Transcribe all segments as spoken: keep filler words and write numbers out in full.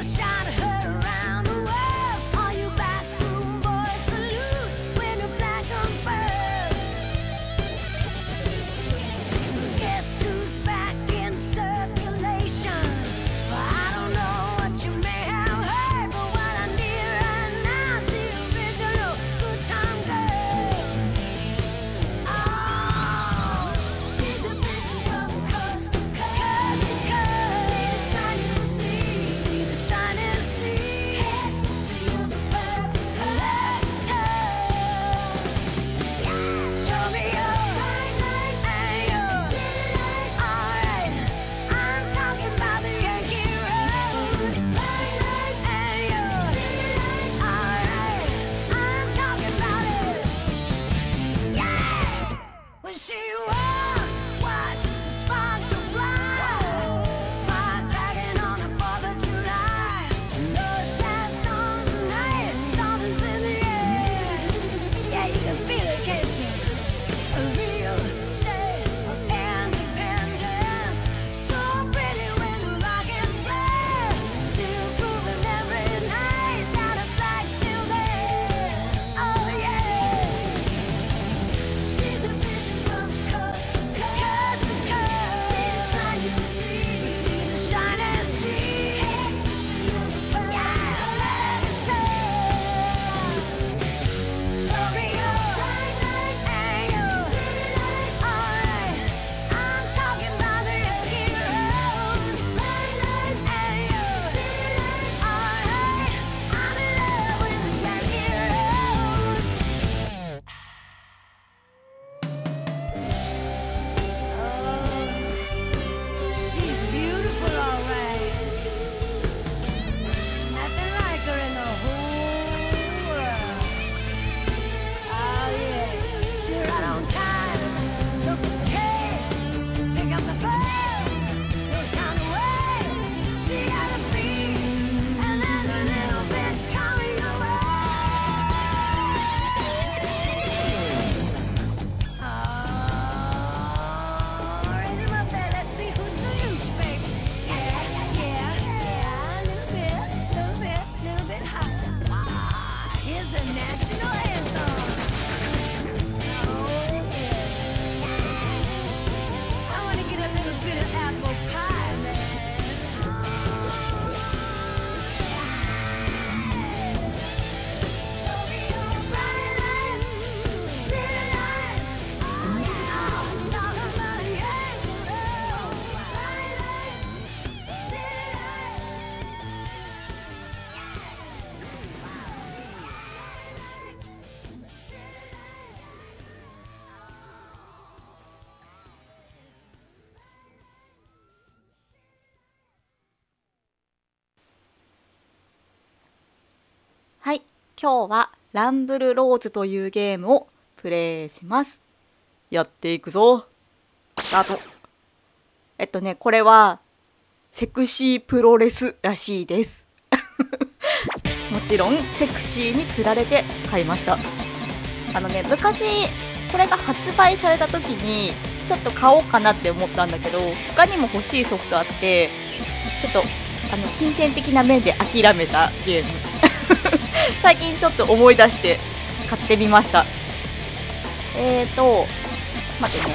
はい、今日はランブルローズというゲームをプレイします。やっていくぞ。スタート。えっとね、これはセクシープロレスらしいです。もちろんセクシーにつられて買いました。あのね、昔これが発売された時にちょっと買おうかなって思ったんだけど、他にも欲しいソフトあって、ちょっとあの金銭的な面で諦めたゲーム。最近ちょっと思い出して買ってみました。えーと待ってね、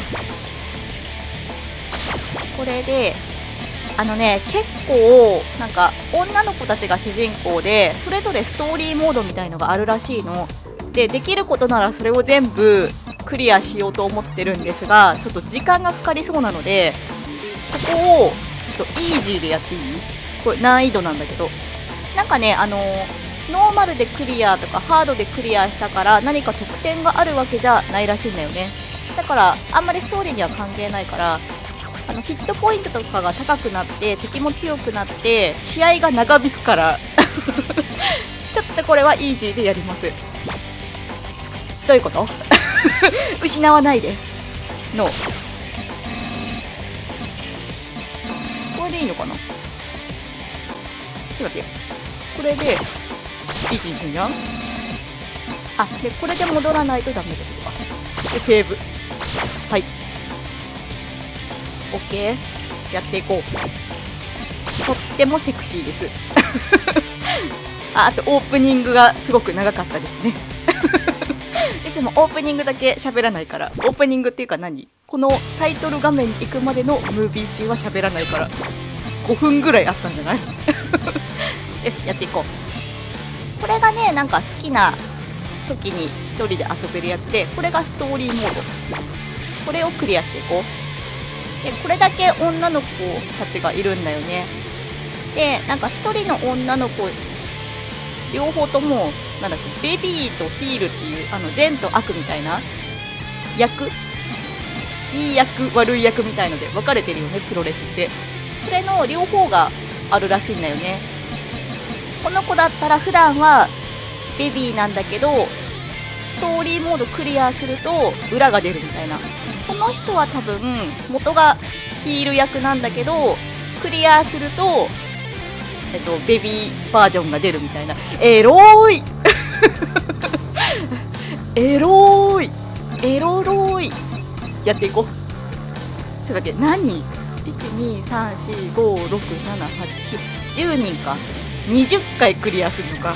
これであのね、結構なんか女の子たちが主人公で、それぞれストーリーモードみたいのがあるらしいので、できることならそれを全部クリアしようと思ってるんですが、ちょっと時間がかかりそうなので、ここをちょっとイージーでやっていい？これ難易度なんだけど、なんかね、あのノーマルでクリアとかハードでクリアしたから何か得点があるわけじゃないらしいんだよね。だからあんまりストーリーには関係ないから、あのヒットポイントとかが高くなって敵も強くなって試合が長引くからちょっとこれはイージーでやります。どういうこと？失わないでのこれでいいのかな。ちょっと待ってよ、これでイージーにじゃん。あ、でこれで戻らないとダメってことか。でセーブ、はい、オッケー、やっていこう。ほってもセクシーですああとオープニングがすごく長かったですねいつもオープニングだけ喋らないから、オープニングっていうか何、このタイトル画面に行くまでのムービー中は喋らないからごふんぐらいあったんじゃないよし、やっていこう。これがね、なんか好きな時にひとりで遊べるやつで、これがストーリーモード。これをクリアしていこう。でこれだけ女の子たちがいるんだよね。でなんかひとりの女の子両方ともなんだっけ、ベビーとヒールっていうあの善と悪みたいな役、いい役悪い役みたいので分かれてるよね、プロレスって。それの両方があるらしいんだよね。この子だったら普段はベビーなんだけど、ストーリーモードクリアすると裏が出るみたいな。この人は多分元がヒール役なんだけど、クリアすると、えっと、ベビーバージョンが出るみたいな。エローいエローいエロローいやっていこう。ちょっと待って、何 ?いち、に、さん、よん、ご、ろく、なな、はち、きゅう、じゅうにんか。にじゅっかいクリアするのか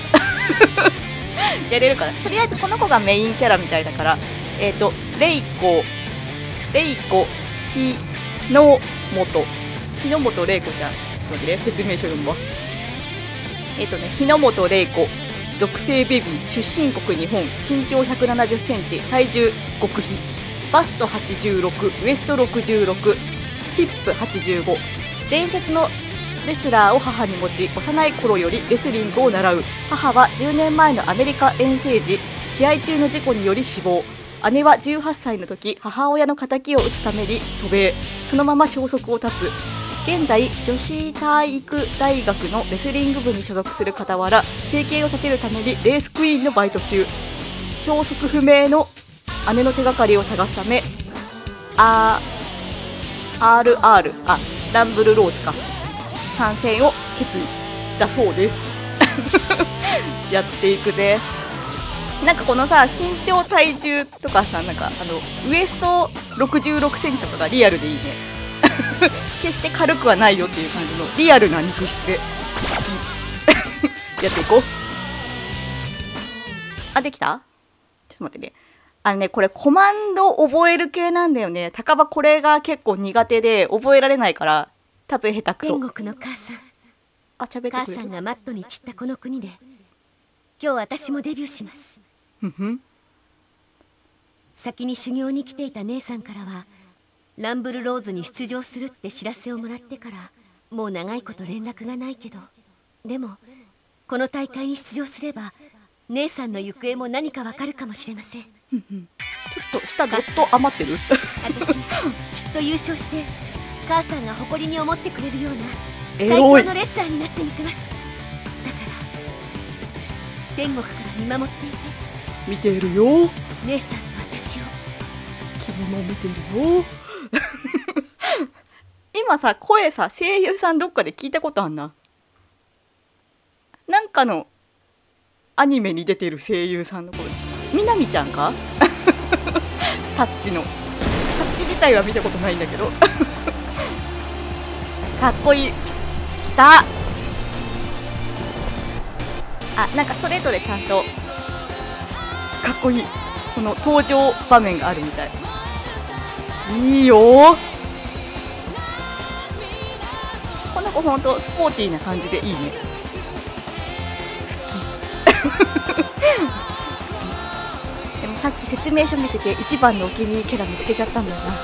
やれるかな。とりあえずこの子がメインキャラみたいだから、えっ、ー、とレイコレイコひのもと日の本レイコちゃん、ちょっと待ってね、説明書読むわ。えっ、ー、とね日の本レイコ、属性ベビー、出身国日本、身長ひゃくななじゅっセンチ、体重極秘、バストはちじゅうろく、ウエストろくじゅうろく、ヒップはちじゅうご、伝説のレスラーを母に持ち、幼い頃よりレスリングを習う。母はじゅうねんまえのアメリカ遠征時、試合中の事故により死亡。姉はじゅうはっさいの時、母親の敵を討つために渡米。そのまま消息を絶つ。現在、女子体育大学のレスリング部に所属する傍ら、生計を立てるためにレースクイーンのバイト中。消息不明の姉の手がかりを探すため、あ アールアール、あ、ランブルローズか。参戦を決意だそうですやっていくぜ。なんかこのさ、身長体重とかさ、なんかあのウエストろくじゅうろくセンチとかがリアルでいいね決して軽くはないよっていう感じのリアルな肉質で好きやっていこう。あ、できた？ちょっと待ってね。あのね、これコマンド覚える系なんだよね。高場これが結構苦手で覚えられないから多分下手くそ。 天国の母さん、 あ、喋ってくれる。 母さんがマットに散ったこの国で今日私もデビューします。 ふんふん。 先に修行に来ていた姉さんからはランブルローズに出場するって知らせをもらってからもう長いこと連絡がないけど、でもこの大会に出場すれば姉さんの行方も何かわかるかもしれません。 ふんふん。ちょっと下ドット余ってる私きっと優勝して母さんが誇りに思ってくれるような最強のレスラーになってみせます。だから天国から見守っていて。 見てるよ、 姉さんと私を。 君も見てるよ今さ、声さ、声優さんどっかで聞いたことあんな。なんかのアニメに出てる声優さんの声。みなみちゃんかタッチのタッチ自体は見たことないんだけどかっこいい。きた。あ、なんかそれぞれちゃんとかっこいいこの登場場面があるみたい。いいよ。この子ほんとスポーティーな感じでいいね。好き好き。でもさっき説明書見てて一番のお気に入りキャラ見つけちゃったんだよな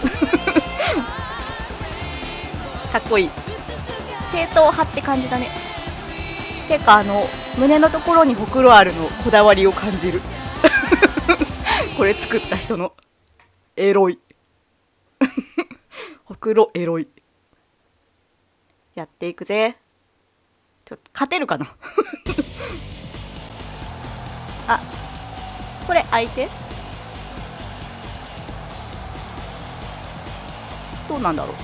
かっこいい。正統派って感じだね。てかあの胸のところにほくろあるのこだわりを感じるこれ作った人のエロいほくろエロい。やっていくぜ。ちょっと勝てるかなあ、これ相手どうなんだろう。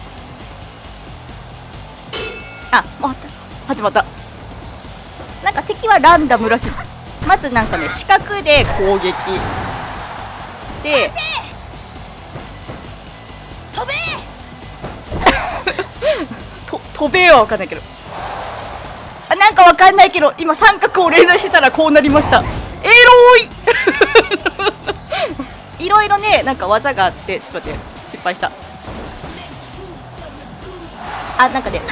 あ、また始まった。なんか敵はランダムらしい。まずなんかね、四角で攻撃で飛べと飛べはわかんないけど、あ、なんかわかんないけど今三角を連打してたらこうなりました。エロいいろいろね、なんか技があって、ちょっと待って、失敗した。あ、なんかね、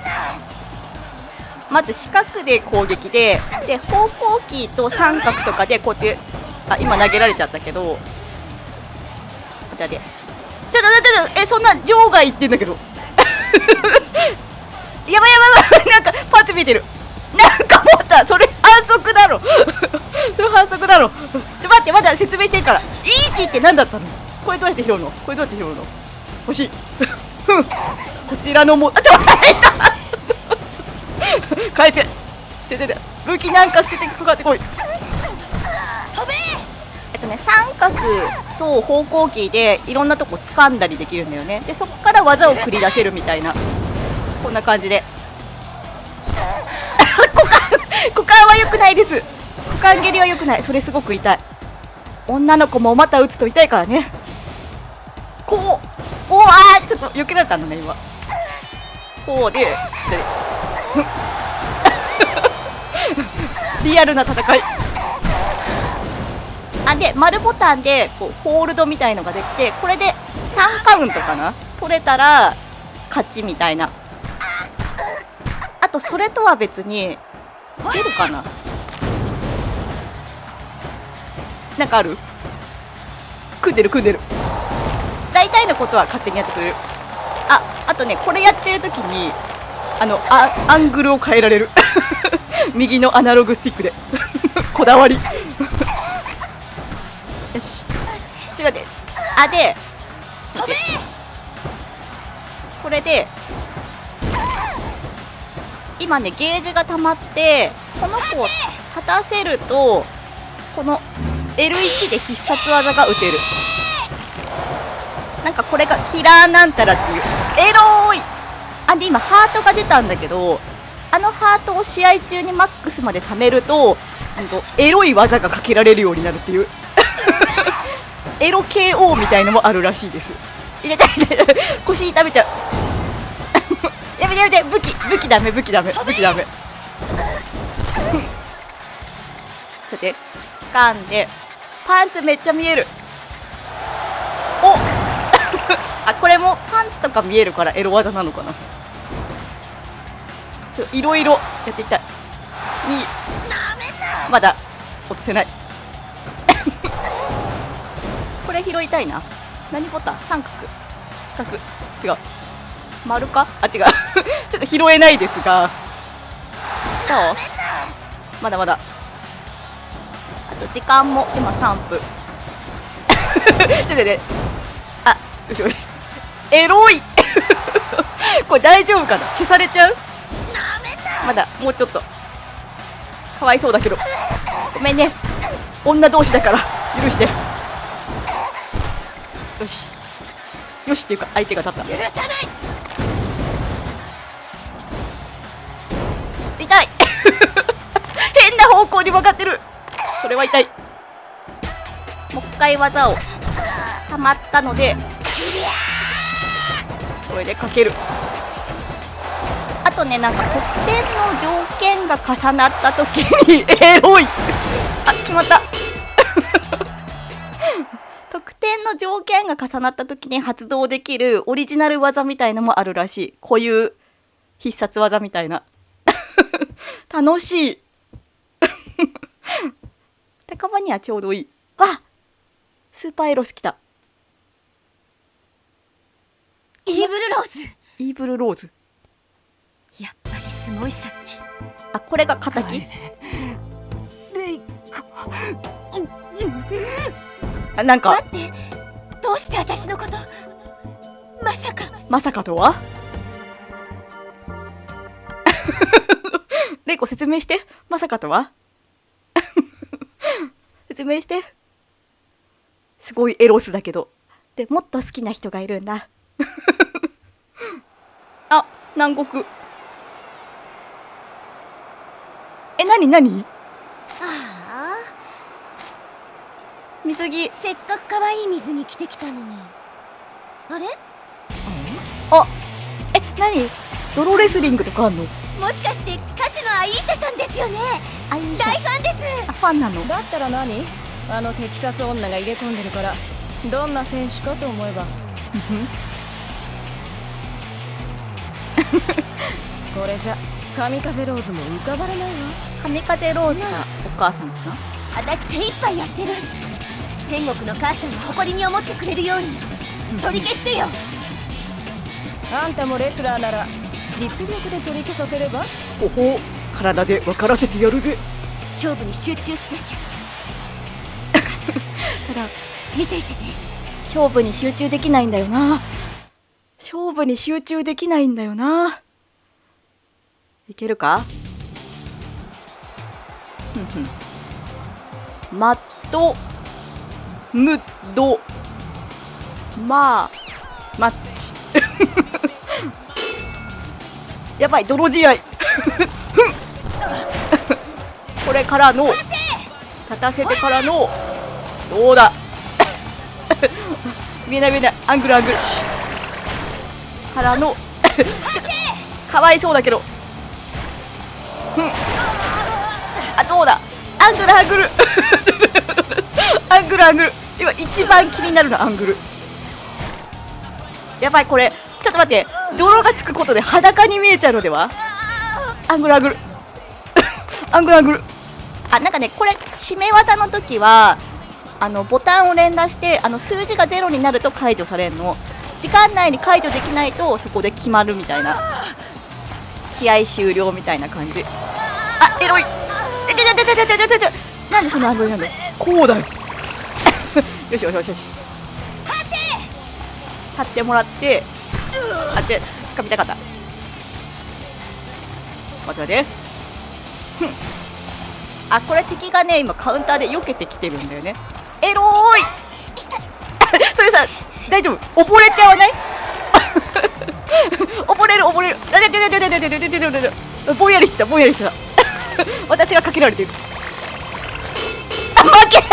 まず四角で攻撃で、で方向キーと三角とかでこうやって、あ、今投げられちゃったけど、じゃあで、ちょっと待って、え、そんな場外行ってんだけどやばいやばいやばい、なんかパンチ見えてる、なんか持った、それ反則だろそれ反則だろ、ちょ待って、まだ説明してるから。イージーって何だったの？これどうやって拾うの？これどうやって拾うの？欲しいふん、こちらのも、あ、ちょっと待って返せ、ちょちょちょ、武器なんか捨ててかかってこい。飛べ。えっとね、三角と方向キーでいろんなとこ掴んだりできるんだよね。でそこから技を繰り出せるみたいな、こんな感じで股間股間は良くないです。股間蹴りは良くない。それすごく痛い。女の子もまた打つと痛いからね。こう、おー、あー、ちょっと避けられたんだね今。こうでリアルな戦い。あ、で丸ボタンでこうホールドみたいのができて、これでさんカウントかな、取れたら勝ちみたいな。あとそれとは別に出るかな、なんかある？組んでる組んでる。大体のことは勝手にやってくれる。あ、あとね、これやってる時にあのあアングルを変えられる右のアナログスティックでこだわりよし、ちょっと待って、あ、でこれで今ねゲージが溜まって、この子を立たせるとこの エルワン で必殺技が打てる。なんかこれがキラーなんたらっていう、エローい。あ、で今ハートが出たんだけど、あのハートを試合中にマックスまで貯めると、うんとエロい技がかけられるようになるっていうエロ ケーオー みたいのもあるらしいです。入れたい腰痛めちゃうやめてやめて、武器武器ダメ、武器ダメ、武器ダメさて掴んでパンツめっちゃ見える。おあ、これもパンツとか見えるからエロ技なのかな。ちょいろいろやっていきたい。にまだ落とせないこれ拾いたいな。何ボタン？三角、四角、違う、丸か、あ、違うちょっと拾えないですが、どう？まだまだ、あと時間も今さんぷんちょっとね、あ、よしよし、エロいこれ大丈夫かな、消されちゃう？まだもうちょっと、かわいそうだけど、ごめんね、女同士だから許して。よしよしっていうか相手が立った。許さない。痛い変な方向に曲がってる。それは痛い。もう一回技をたまったのでこれでかける。あとね、なんか得点の条件が重なった時にエロいあ、決まった得点の条件が重なった時に発動できるオリジナル技みたいのもあるらしい。こういう必殺技みたいな楽しい高場にはちょうどいい。わ、スーパーエロス来た。 イーブルローズ。 イーブルローズ、 やっぱりすごいさっき。 あ、これが仇。 レイコ、 あ、なんか待って、どうして私のこと、まさかまさかとはレイコ説明して、まさかとは説明して。すごいエロスだけど、でもっと好きな人がいるんだあ、南国。え、なになに、 ああ、 水着。 せっかく可愛い水に着てきたのに。あれ？ あ、え、なに泥レスリングとかあんの？ もしかして歌手のアイーシャさんですよね。 アイーシャ大ファンです。 あ、ファンなの？ だったら何？あのテキサス女が入れ込んでるからどんな選手かと思えばこれじゃ神風ローズも浮かばれないわ。 神風ローズがお母さんかな。 私精一杯やってる。天国の母さんが誇りに思ってくれるように取り消してよ。 あんたもレスラーなら実力で取り消させれば。 ほほ、体で分からせてやるぜ。 勝負に集中しなきゃ。 ただ見ていてね。 勝負に集中できないんだよな。勝負に集中できないんだよな。いけるか？ふんふん。マットムッドまあマッチやばい、泥試合これからの立たせてからのどうだ見えない見えない、アングルアングルからのちょっとかわいそうだけど、うん、あ、どうだ、アングルアングルアングルアングル、今一番気になるのアングル。やばい、これちょっと待って、泥がつくことで裸に見えちゃうのでは。アングルアングルアングルアングル、あ、なんかね、これ締め技の時はあのボタンを連打して、あの数字がゼロになると解除されるの。時間内に解除できないとそこで決まるみたいな、試合終了みたいな感じ。あ、エロい、えちょちょちょちょちょちょちょ、なんでそのアングルなんだよ。こうだよよしよしよしよし、立ってもらって、あっち掴みたかった。待って待って、ふん、あ、これ敵がね今カウンターで避けてきてるんだよね。エローいそれさ、大丈夫、溺れちゃわない溺れる溺れる、あれ、ちょちょちょちょちょちょちょちょちょ、ぼんやりしてたぼんやりしてた私がかけられてる。あ、負け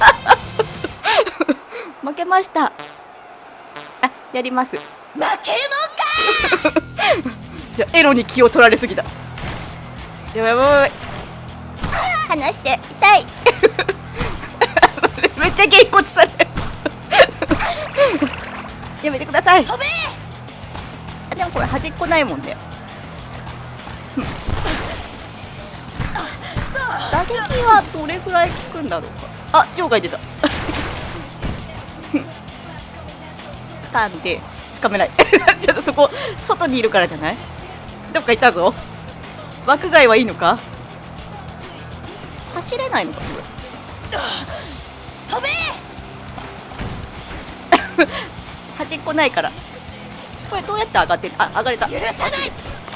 負けました。あ、やります。 負けるもんかじゃエロに気を取られすぎた。やばいやばいやばい、 離して、痛いめっちゃげんこつされるやめてください。 飛べ。 あ、でもこれ端っこないもんね。打撃はどれくらい効くんだろうか。あ、場外出た掴んで掴めないちょっとそこ外にいるからじゃない？どっかいたぞ。枠外はいいのか？走れないのかこれ飛べ端っこないから。これどうやって上がってる？あ、上がれた。 許さない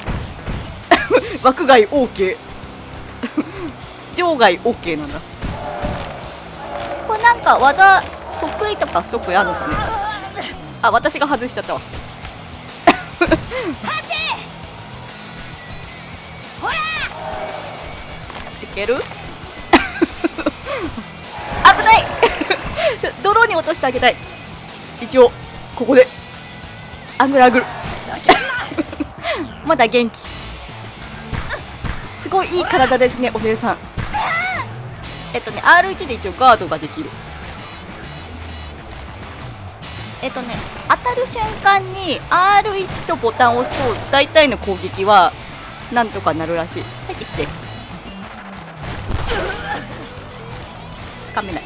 枠外 OK 場外 OK なんだ。これなんか技得意とか不得意あるのかね。あ、私が外しちゃったわ待てほらいける危ない泥に落としてあげたい。一応ここでアングルアングルまだ元気。すごいいい体ですねお姉さん。えっとね アールワン で一応ガードができる。えっとね当たる瞬間に アールワン とボタンを押すと大体の攻撃はなんとかなるらしい。入ってきて。掴めない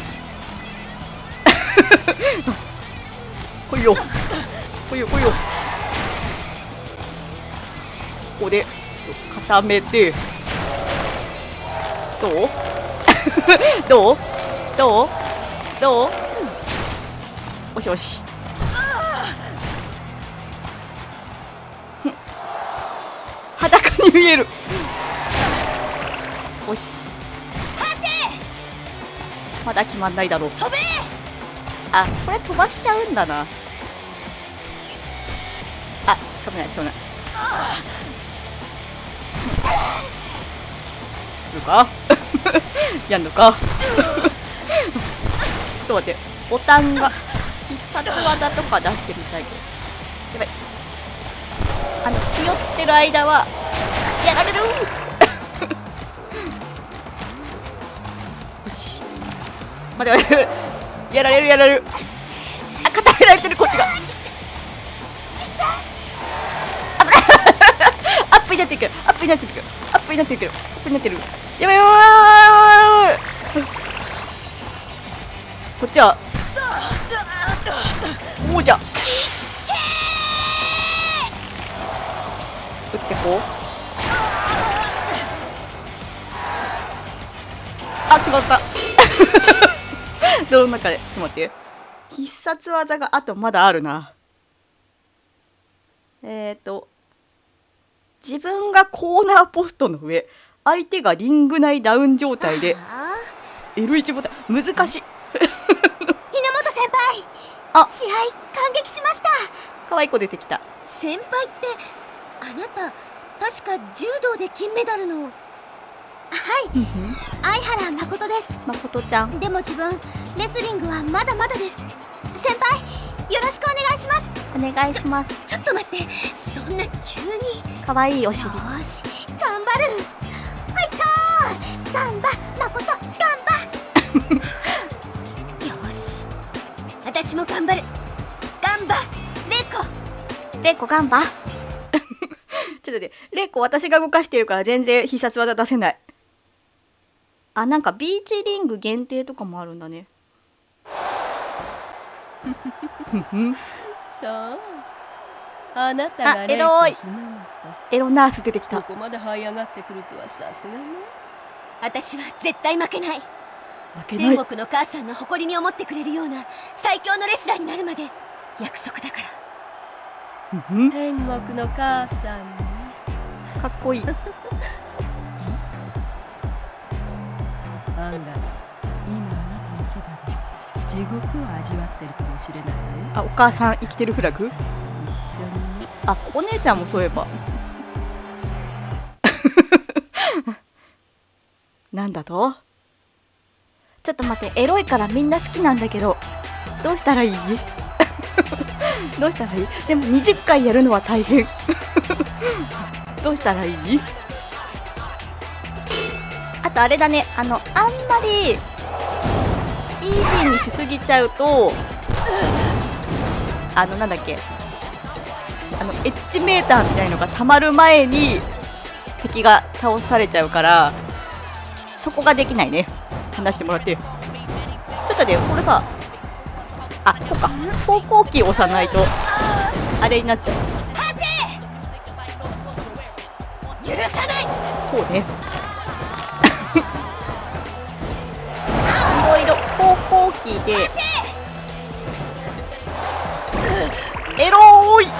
ほいよほいよほいよ。ここで固めてどうどうどうどう、よしよし裸に見える。よしまだ決まんないだろう。 飛べ。 あ、これ飛ばしちゃうんだな。あ、つかめないつかめない。やるかやんのかちょっと待って、ボタンが必殺技とか出してみたいけど。やばいあのひよってる間はやられるよし待って待ってやられるやられるあ固められてるこっちが危ないアップになっていくアップになっていくアップになっていくアップになってるやばいやばいやばいこっちは王者打ってこうあ決まった泥の中でちょっと待って必殺技があとまだあるなえっ、ー、と自分がコーナーポストの上相手がリング内ダウン状態で エルワン ボタン難しい稲本先輩あ試合感激しました可愛い子出てきた先輩ってあなた確か柔道で金メダルのはい相原誠です誠ちゃんでも自分レスリングはまだまだです先輩よろしくお願いしますお願いしますちょっと待ってそんな急に可愛いお尻よし頑張るはいとー頑張誠頑張よし私も頑張る頑張レイコレイコ頑張ちょっとねレイコ私が動かしてるから全然必殺技出せないあなんかビーチリング限定とかもあるんだねそうあなたあがエロい日のエロナース出てきたここまで這い上がってくるとはさすがね私は絶対負けない負けない天国の母さんの誇りに思ってくれるような最強のレスラーになるまで約束だから天国の母さんねかっこいい案外今あなたのそばで地獄を味わってるかもしれないねあお母さん生きてるフラグ一緒にあお姉ちゃんもそういえばなんだとちょっと待ってエロいからみんな好きなんだけどどうしたらいいどうしたらいいでもにじゅっかいやるのは大変どうしたらいいあとあれだねあのあんまりイージーにしすぎちゃうとあのなんだっけあのエッジメーターみたいのがたまる前に敵が倒されちゃうからそこができないね話してもらってちょっとねこれさあこうか方向キー押さないとあれになっちゃう許さないそうねいろいろ方向キーでエローい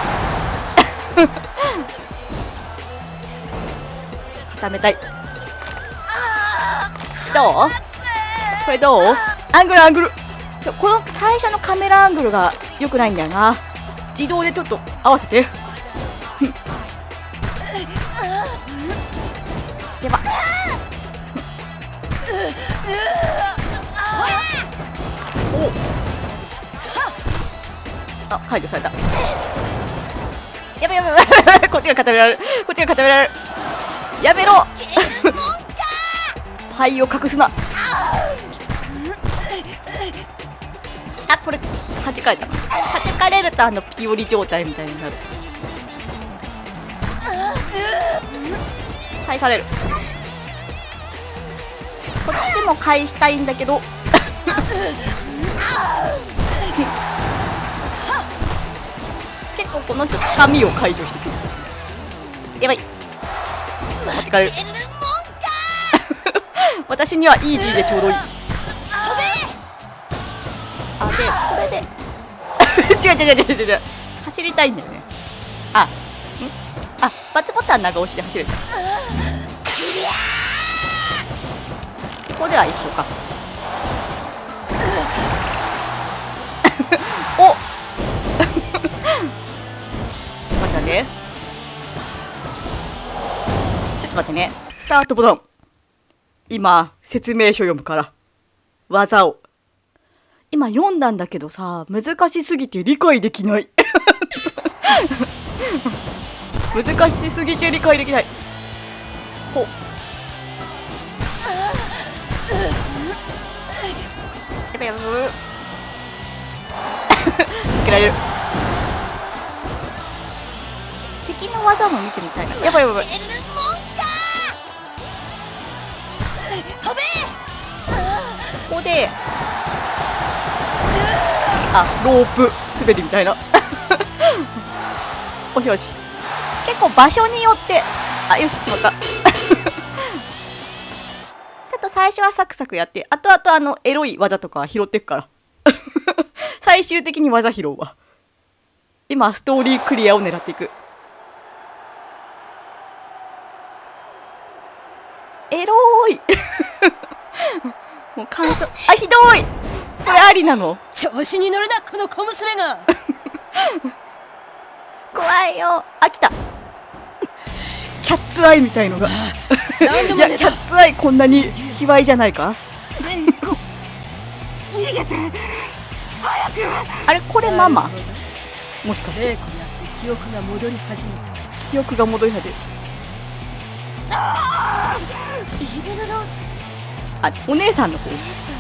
固めたいどうこれどうアングルアングルちょこの最初のカメラアングルが良くないんだよな自動でちょっと合わせてやばおあ解除されたやばいやばいやばいやばいこっちが固められるこっちが固められるやめろパイを隠すなあこれ弾かれた弾かれるとあのピオリ状態みたいになる返されるこっちも返したいんだけど結構この人つかみを解除してくるやばい持ってかれる私にはイージーでちょうどいいあでこれで違う違う違う違う違う走りたいんだよねあんあバツボタン長押しで走れたここでは一緒かお待ってねちょっと待ってねスタートボタン今説明書読むから技を今読んだんだけどさ難しすぎて理解できない難しすぎて理解できない。ほう。やばいやばい。受けられる。敵の技も見てみたいな。やばいやばい。ここで、あ、ロープ滑りみたいな。よしよし。結構場所によって、あ、よし決まった。ちょっと最初はサクサクやって、あとあとあのエロい技とかは拾ってくから。最終的に技拾うわ。今ストーリークリアを狙っていく。エローい。もう感想、あ、ひどい。それありなの？ 調子に乗るなこの小娘が。 怖いよ。あ、来た。キャッツアイみたいのが。いや、キャッツアイこんなに卑猥じゃないか？逃げて早く。あれこれママ？もしかして。 玲子やって記憶が戻り始めた。 記憶が戻り始めた。 イーベルローズ。 あ、お姉さんの方。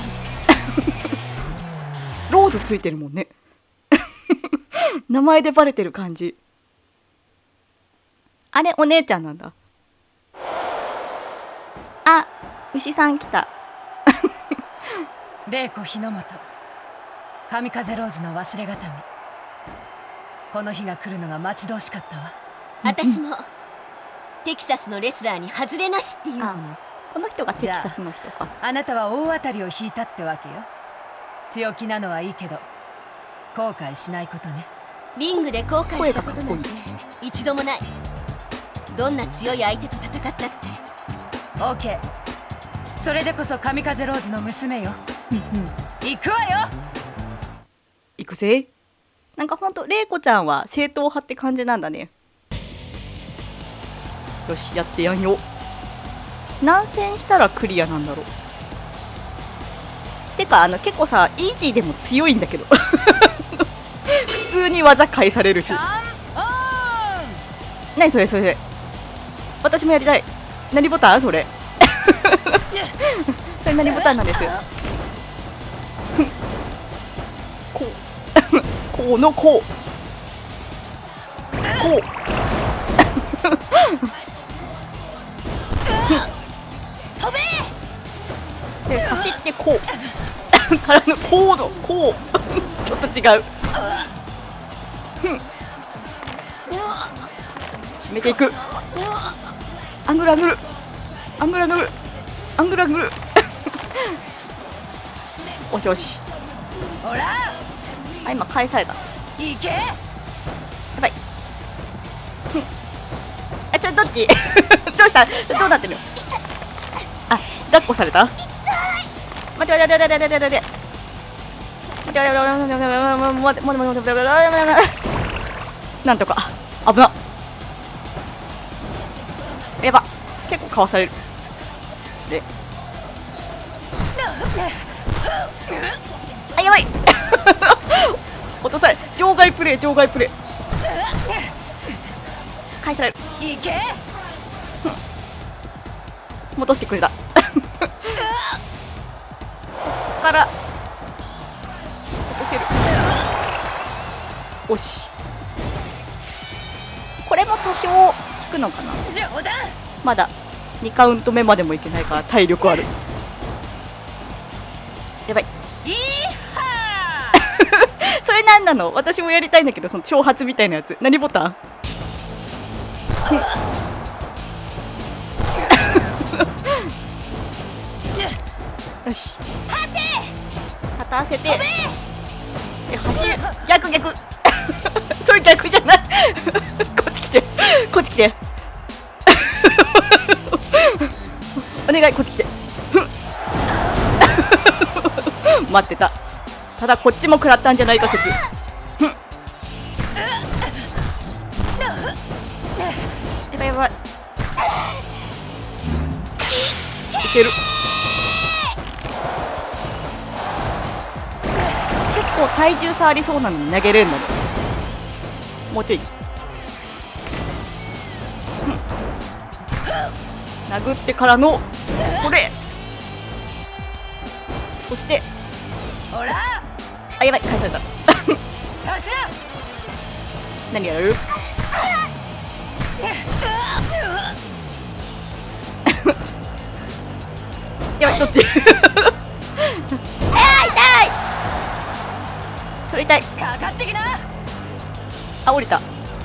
ローズついてるもんね。名前でバレてる感じ。あれお姉ちゃんなんだ。あ、牛さん来た。 玲子日の本、神風ローズの忘れがたみ。この日が来るのが待ち遠しかったわ。 私もテキサスのレスラーに外れなしっていうもの。 この人がテキサスの人か。 あなたは大当たりを引いたってわけよ。強気なのはいいけど後悔しないことね。 リングで後悔したことなんて一度もない。どんな強い相手と戦ったって。 オーケー。それでこそ神風ローズの娘よ。 うんうん、 行くわよ。 行くぜ。なんかほんと玲子ちゃんは正統派って感じなんだね。よし、やってやんよ。何戦したらクリアなんだろう。てかあの結構さ、イージーでも強いんだけど。普通に技返されるし。何それそれ。私もやりたい。何ボタンそれ。それ何ボタンなんです。こう。こうのこう。こう。 飛べ。 で走ってこう。からのこうのこう。ちょっと違う。締めていく。アングルアングルアングルアングルアングルアングル。おしおし。 ほら。 あ、今返された。 いけ。 やばい。あ、ちょどっち？どうした？どうなってる？あ、抱っこされた？待って待って待って待って待って待って待って待って待って待って待って待って待って待って待って待って。なんとか危な。やば、結構かわされる。で、あ、やばい。落とされ、場外プレイ場外プレイ。返される。 いけ。 戻してくれた。ここから落とせる。よし。これも多少効くのかな。 冗談。 まだにカウント目までもいけないから体力ある。やばい。 いいはー。それなんなの？私もやりたいんだけど、その挑発みたいなやつ。何ボタン？よし。立たせて。で走る。逆逆。それ逆じゃない。こっち来て。こっち来て。お願い、こっち来て。待ってた。ただこっちも食らったんじゃないか説。やばいやばい。いける。結構体重差ありそうなのに投げれるので、もうちょい。 殴ってからのこれ、そしてほらあ、やばい、返された。 勝ちだ。 何やる？やばい、どっち？あー、痛い。それ痛い。 かかってきな。 あ、降りた。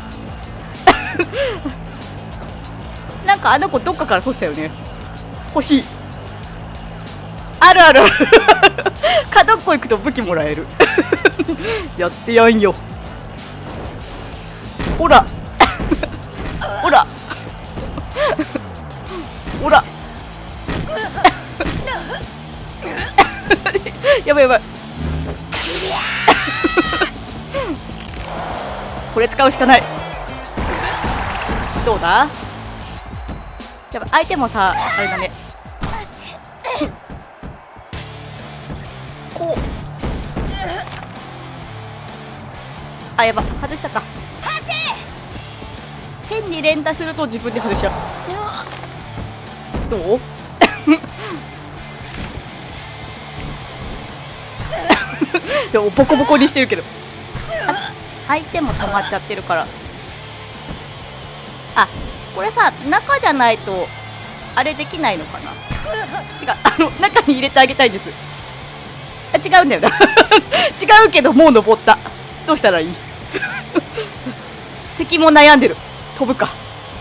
なんかあの子どっかから取ったよね。欲しい。あるある。角っこ行くと武器もらえる。やってやんよ。ほら。ほら。ほら。やばいやばい。これ使うしかない。どうだ？やばい、相手もさ、あれだね。こう。あ、やば、外しちゃった。変に連打すると自分で外しちゃう。どう？でもボコボコにしてるけど、相手も溜まっちゃってるから。あ、これさ、中じゃないとあれできないのかな。違う、あの中に入れてあげたいんです。あ、違うんだよな。違うけどもう登った。どうしたらいい？敵も悩んでる。飛ぶか。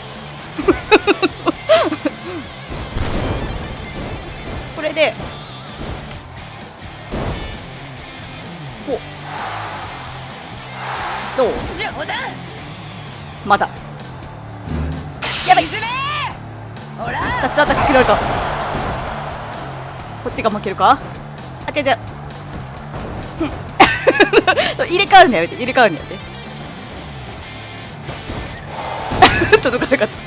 これでこうどう？ 冗談。 まだやばい。 ほら殺アタック切られた。こっちが負けるか？あ、違う違う。入れ替わるのやめて、入れ替わるのやめて。届かなかった。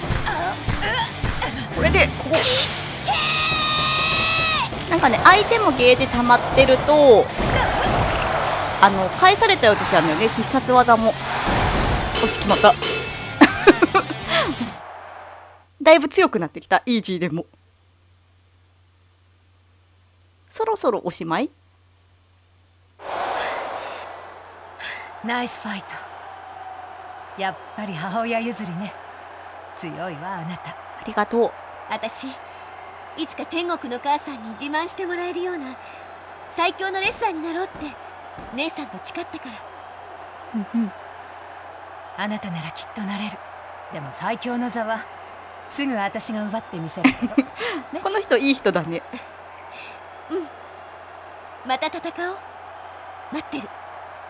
これでここなんかね、相手もゲージ溜まってるとあの返されちゃう時あるんだよね、必殺技も。よし、決まった。だいぶ強くなってきた、イージーでも。そろそろおしまい？ ナイスファイト。やっぱり母親譲りね。強いわあなた。 ありがとう。 私いつか天国の母さんに自慢してもらえるような最強のレッサーになろうって姉さんと誓ったから。 うんうん。 あなたならきっとなれる。でも最強の座はすぐ私が奪ってみせるけど、ね、 この人いい人だね。 うん、また戦おう。待ってる。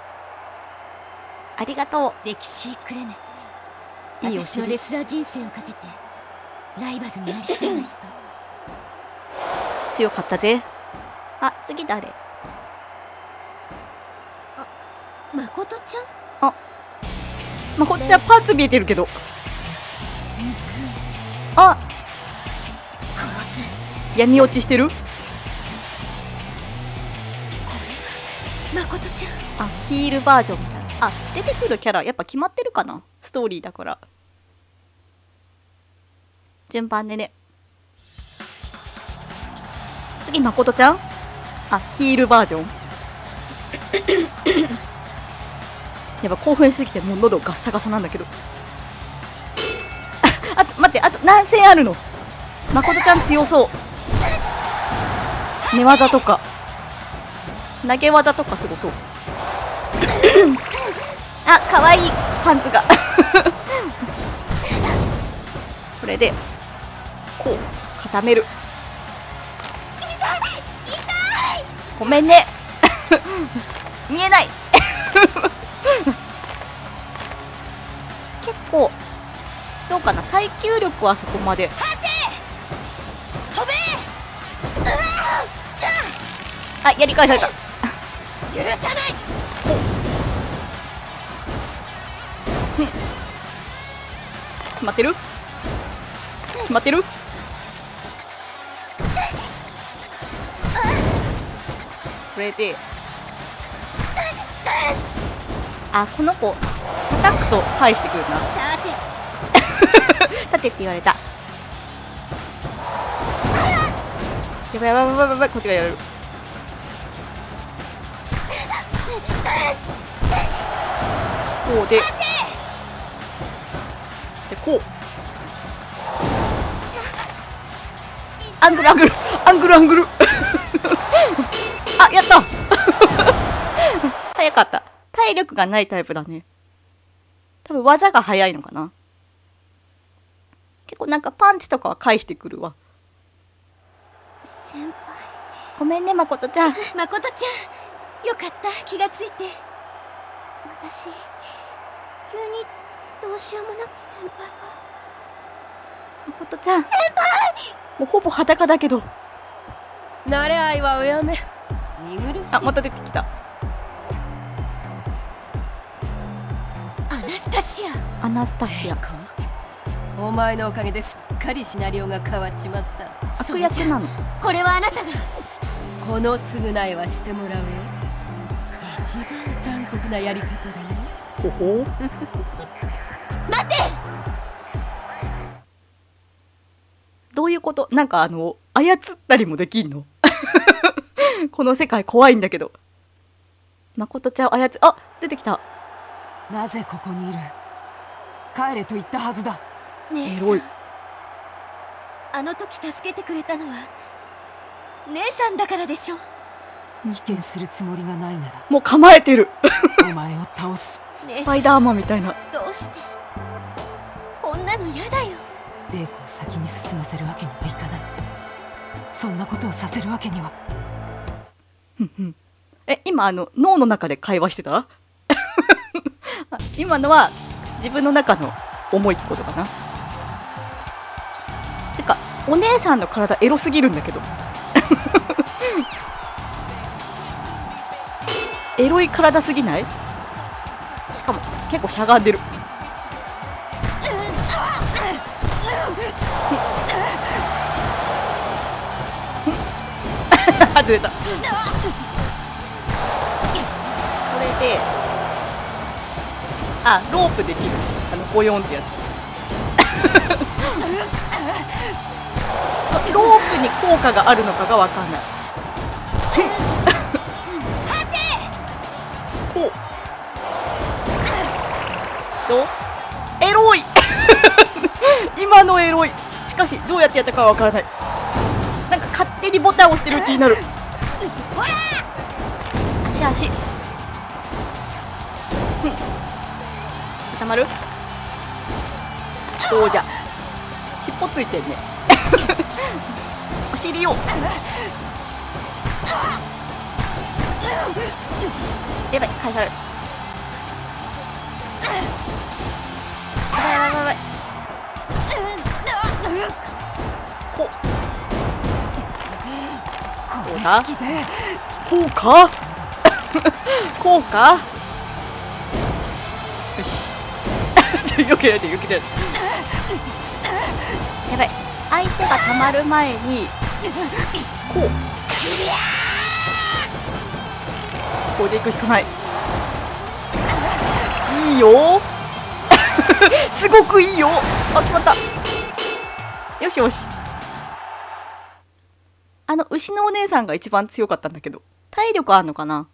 ありがとう。 歴史クレメッツ。 いいお私の尻。 レスラー人生をかけてライバルになりそうな人。 強かったぜ。あ、次誰？ まことちゃん。 まあ、こっちはパンツ見えてるけど。あ、 殺す。 闇落ちしてる？ まことちゃん。 あ、ヒールバージョンみたいな。あ、出てくるキャラやっぱ決まってるかな、ストーリーだから。順番でね。次まことちゃん。あ、ヒールバージョン。やっぱ興奮しすぎてもう喉ガッサガサなんだけど。あと待って、あと何戦あるの？まことちゃん強そう。寝技とか投げ技とかすごそう。あ、かわいいパンツが。これでこう固める。ごめんね。見えない。結構どうかな、耐久力はそこまで。あ、やり返された。 許さない。 決まってる？決まってる？これで、あ、この子叩くと返してくるな。立てって言われた。 やばいやばいやばいやばい、こっちがやる。こうで、でこう。アングルアングルアングルアングルあ、やった早かった。体力がないタイプだね。多分技が早いのかな。結構なんかパンチとかは返してくるわ。 先輩、 ごめんね、まことちゃん。 まことちゃん、よかった、気がついて。私急にどうしようもなく先輩が。 まことちゃん、先輩もうほぼ裸だけど。 慣れ合いはおやめ。見苦しい。 あ、また出てきた。 アナスタシア。 アナスタシア。 お前のおかげですっかりシナリオが変わっちまった。 悪役なの。 これはあなたが。 この償いはしてもらうよ。一番残酷なやり方だよ。 ほほ待って。 どういうこと？なんかあの操ったりもできんの？この世界怖いんだけど。まことちゃんを操る。あ、出てきた。 なぜここにいる？帰れと言ったはずだ。 姉さん、 エロい。 あの時助けてくれたのは姉さんだからでしょ。 危険するつもりがないならもう構えてる。 お前を倒す。 姉スパイダーマンみたいな。 どうしてこんなの嫌だよ。 玲子を先に進ませるわけにはいかない。そんなことをさせるわけには。 え、今あの脳の中で会話してた？今のは自分の中の思いってことかな。てかお姉さんの体エロすぎるんだけど。エロい体すぎない？しかも結構しゃがんでる。外れた。これで、あ、ロープできる。あのボヨンってやつ。ロープに効果があるのかがわかんない。こう。どう？エロい。今のエロい。しかしどうやってやったかはわからない。なんか勝手にボタンを押してるうちになる。ほら。足足。うん。固まる？どうじゃ。尻尾ついてんね。お尻を。やばい、返される。やばいやばいやばい。こう。どうだ？こうか？こうか？よし。よけられてよけられて。やばい。相手が溜まる前にこう。ここで行くしかない。いいよ。すごくいいよ。あ、決まった。よしよし。あの牛のお姉さんが一番強かったんだけど、体力あんのかな。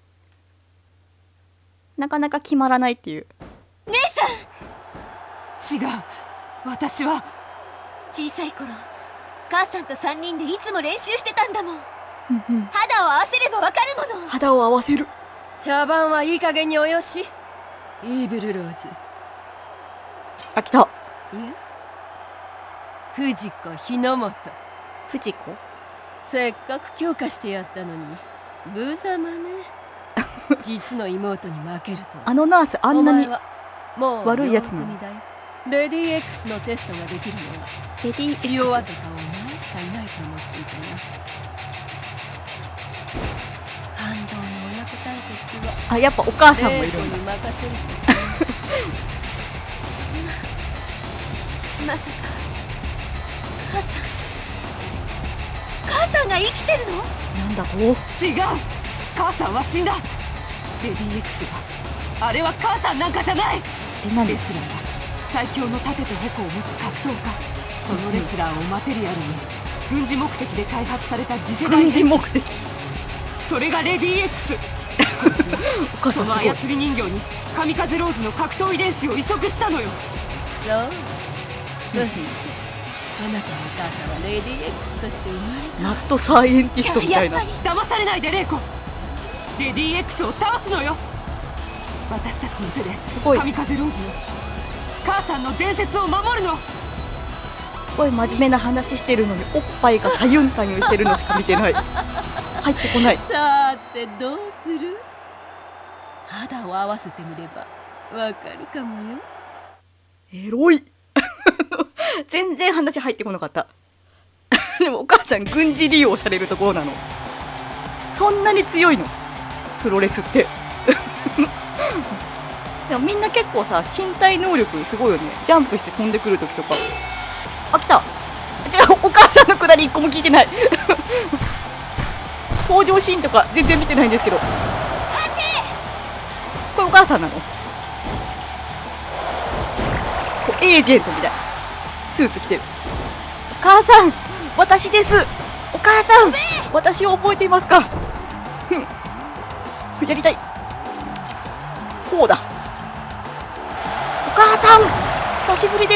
なかなか決まらないっていう。 姉さん。 違う。私は小さい頃母さんとさんにんでいつも練習してたんだもん。 うんうん、 肌を合わせればわかるもの。 肌を合わせる。 茶番はいい加減におよし。イーブルローズ。 あ、来た。 いえ、藤子日の本。 藤子。 せっかく強化してやったのに無様ね。実の妹に負けると。 あのナースあんなにもう悪いやつなの。 レディー X のテストができるのはレディー X 血を分けたお前しかいないと思っていたな。感動の親子対決はあ、やっぱお母さんもいるんだ。 玲子に任せるとします。 そんな、まさか母さん母さんが生きてるの？ なんだと？ 違う。母さんは死んだ。レディー X はあれは母さんなんかじゃない。 え、何レスラーは最強の盾と矛を持つ格闘家。そのレスラーをマテリアルに軍事目的で開発された次世代軍事目的。 それがレディ X。 お母さそのんすごい。 操り人形に神風ローズの格闘遺伝子を移植したのよ。 そうそしてあなたのお母さんはレディ X として生まれた。 マッドサイエンティストみたいな。 騙されないでレイコ。レディ X を倒すのよ。私たちの手でごい神風ローズの母さんの伝説を守るの。 すごい真面目な話してるのにおっぱいがたゆんたゆんしてるのしか見てない。入ってこない。 さてどうする？肌を合わせてみればわかるかもよ。 エロい。全然話入ってこなかった。でもお母さん軍事利用されるところなの。そんなに強いのプロレスって。でもみんな結構さ身体能力すごいよね。ジャンプして飛んでくるときとか。あ、来た。違う、お母さんのくだり一個も聞いてない。登場シーンとか全然見てないんですけど。これお母さんなの？こうエージェントみたい。スーツ着てる。お母さん、私です。お母さん、私を覚えていますか？やりたい。こうだ。お母さん、久しぶりです。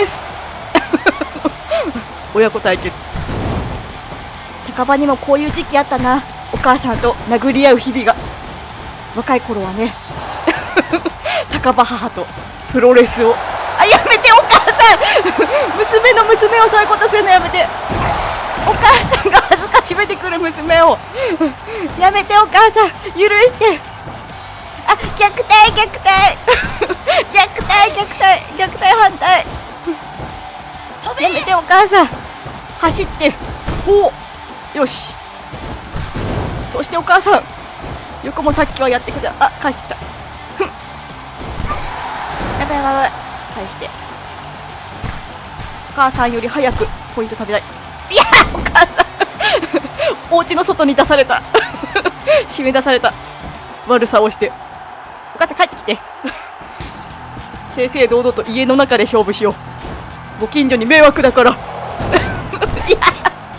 親子対決。高場にもこういう時期あったな。お母さんと殴り合う日々が。若い頃はね。高場母とプロレスを。あ、やめてお母さん。娘の娘をそういうことするのやめて。お母さんが恥ずかしめてくる娘を。やめてお母さん、許して。あ、虐待虐待。虐待虐待虐待反対。やめてお母さん。走ってほう。よし。そしてお母さん、横もさっきはやってくれた。あ、返してきた。ふん。やばいやばいやばい。返して。お母さんより早くポイント食べたい。いやー、お母さん。お家の外に出された。締め出された。悪さをして。お母さん帰ってきて。正々堂々と家の中で勝負しよう。ご近所に迷惑だから。いや。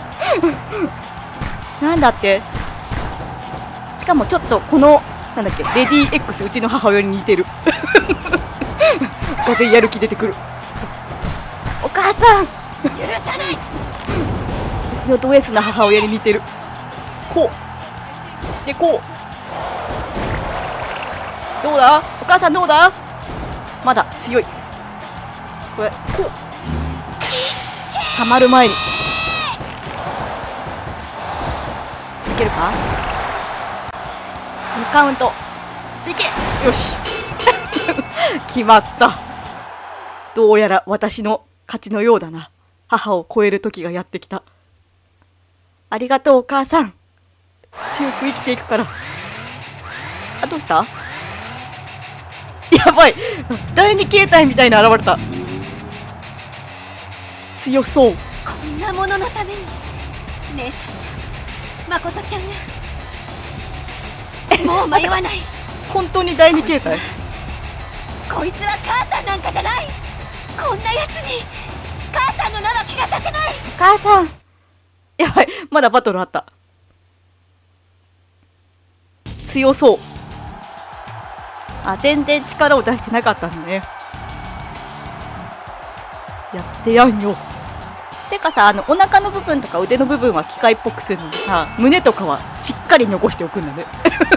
なんだって。しかもちょっとこのなんだっけレディ X うちの母親に似てる。がぜんやる気出てくる。お母さん許さない。うちのド S な母親に似てる。こうそしてこう。どうだお母さん、どうだ。まだ強い。これこうはまる前にいけるか。にカウントいけ。よし。決まった。どうやら私の勝ちのようだな。母を超える時がやってきた。ありがとうお母さん。強く生きていくから。あ、どうした。やばい、第二形態みたいな現れた。強そう。 こんなもののために姉さん、誠ちゃんがもう迷わない。 本当に第二形態。 こいつは母さんなんかじゃない。こんなやつに母さんの名は聞かさせない。 お母さん、やばい、まだバトルあった。強そう。あ、全然力を出してなかったんだね。やってやんよ。てかさ、あのお腹の部分とか腕の部分は機械っぽくするのにさ、胸とかはしっかり残しておくんだね。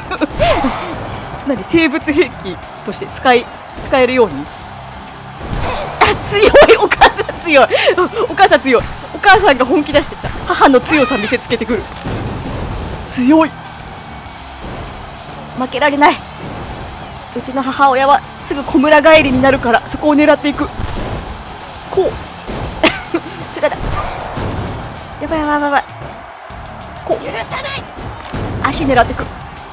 何、生物兵器として使い使えるように。あ、強い。お母さん強い。お母さん強い。お母さんが本気出してさ、母の強さ見せつけてくる。強い。負けられない。うちの母親はすぐ小村帰りになるから、そこを狙っていく。こう。違うだ。やばいやばいやばい。こう。許さない。足狙ってくる。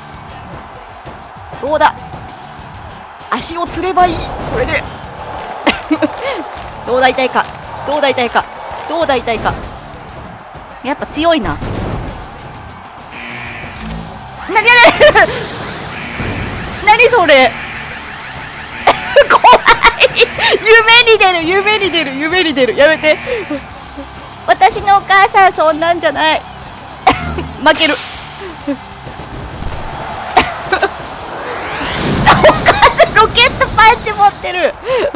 どうだ。足をつればいい。これで。どうだ痛いか。どうだ痛いか。どうだ痛いか。やっぱ強いな。なにやれ。何それ。怖い。夢に出る夢に出る夢に出る。やめて。 私のお母さんそんなんじゃない負けるお母さんロケットパンチ持ってる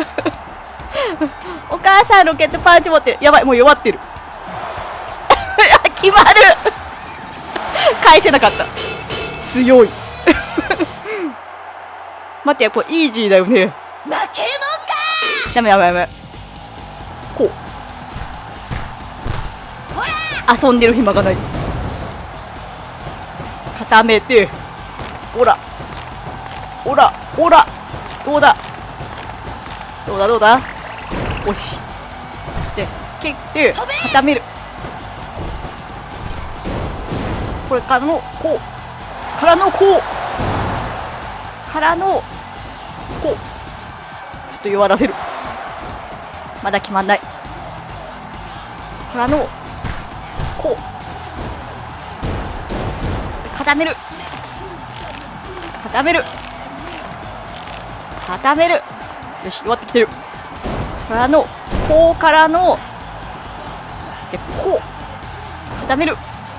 お母さんロケットパンチ持ってる。やばい、もう弱ってる決まる返せなかった。強い待ってや、これイージーだよね。 負けるもんか。 ダメダメダメ。こう遊んでる暇がない。固めて、ほらほらほら、どうだどうだどうだ、よしで蹴って固める。これからのこうからのこうからのこう、ちょっと弱らせる。まだ決まんない。からのこう固める固める固める。よし、弱ってきてる。からのこうからのでこう固める。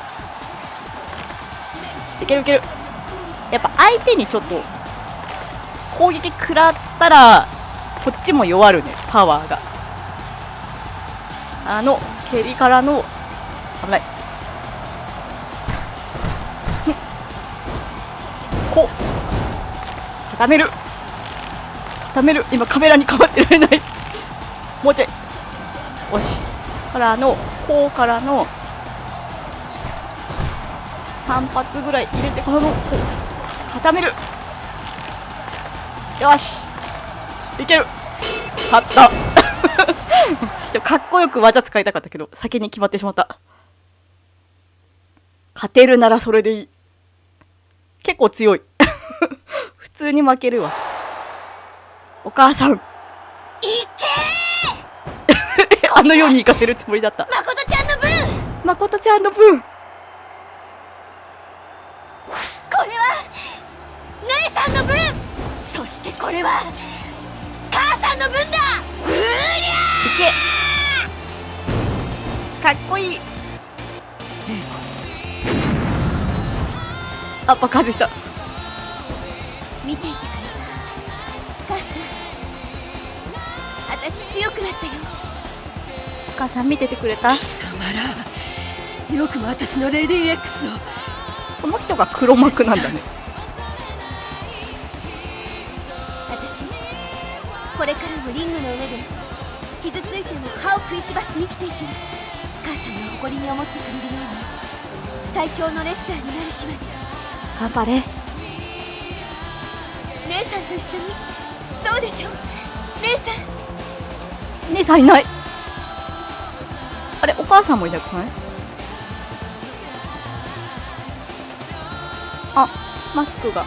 いけるいける。やっぱ相手にちょっと攻撃食らったらこっちも弱るね、パワーが。あの蹴りからの危ないこう固める固める。今カメラにかまってられないもうちょい。よし、からのこうからのさん発ぐらい入れてからのこう固める。よし、いける。勝ったでもかっこよく技使いたかったけど先に決まってしまった。勝てるならそれでいい。結構強い普通に負けるわ。お母さんいけーあのように行かせるつもりだった。 まことちゃんの分まことちゃんの分これは姉さんの分、そしてこれは母さんの分だ。うりゃいけ、かっこいい。あ、爆発した。 見ていてくれ母さん、私強くなったよ。 お母さん見ててくれた。 貴様ら、よくも私のレディー X を。 この人が黒幕なんだね。 私これからもリングの上で傷ついても歯を食いしばって生きていきます。母さんの誇りに思ってくれるように最強のレスラーになる日まで頑張れ。 姉さんと一緒に。そうでしょ姉さん。 姉さんいない。あれ、お母さんもいなくない？あ、マスクが。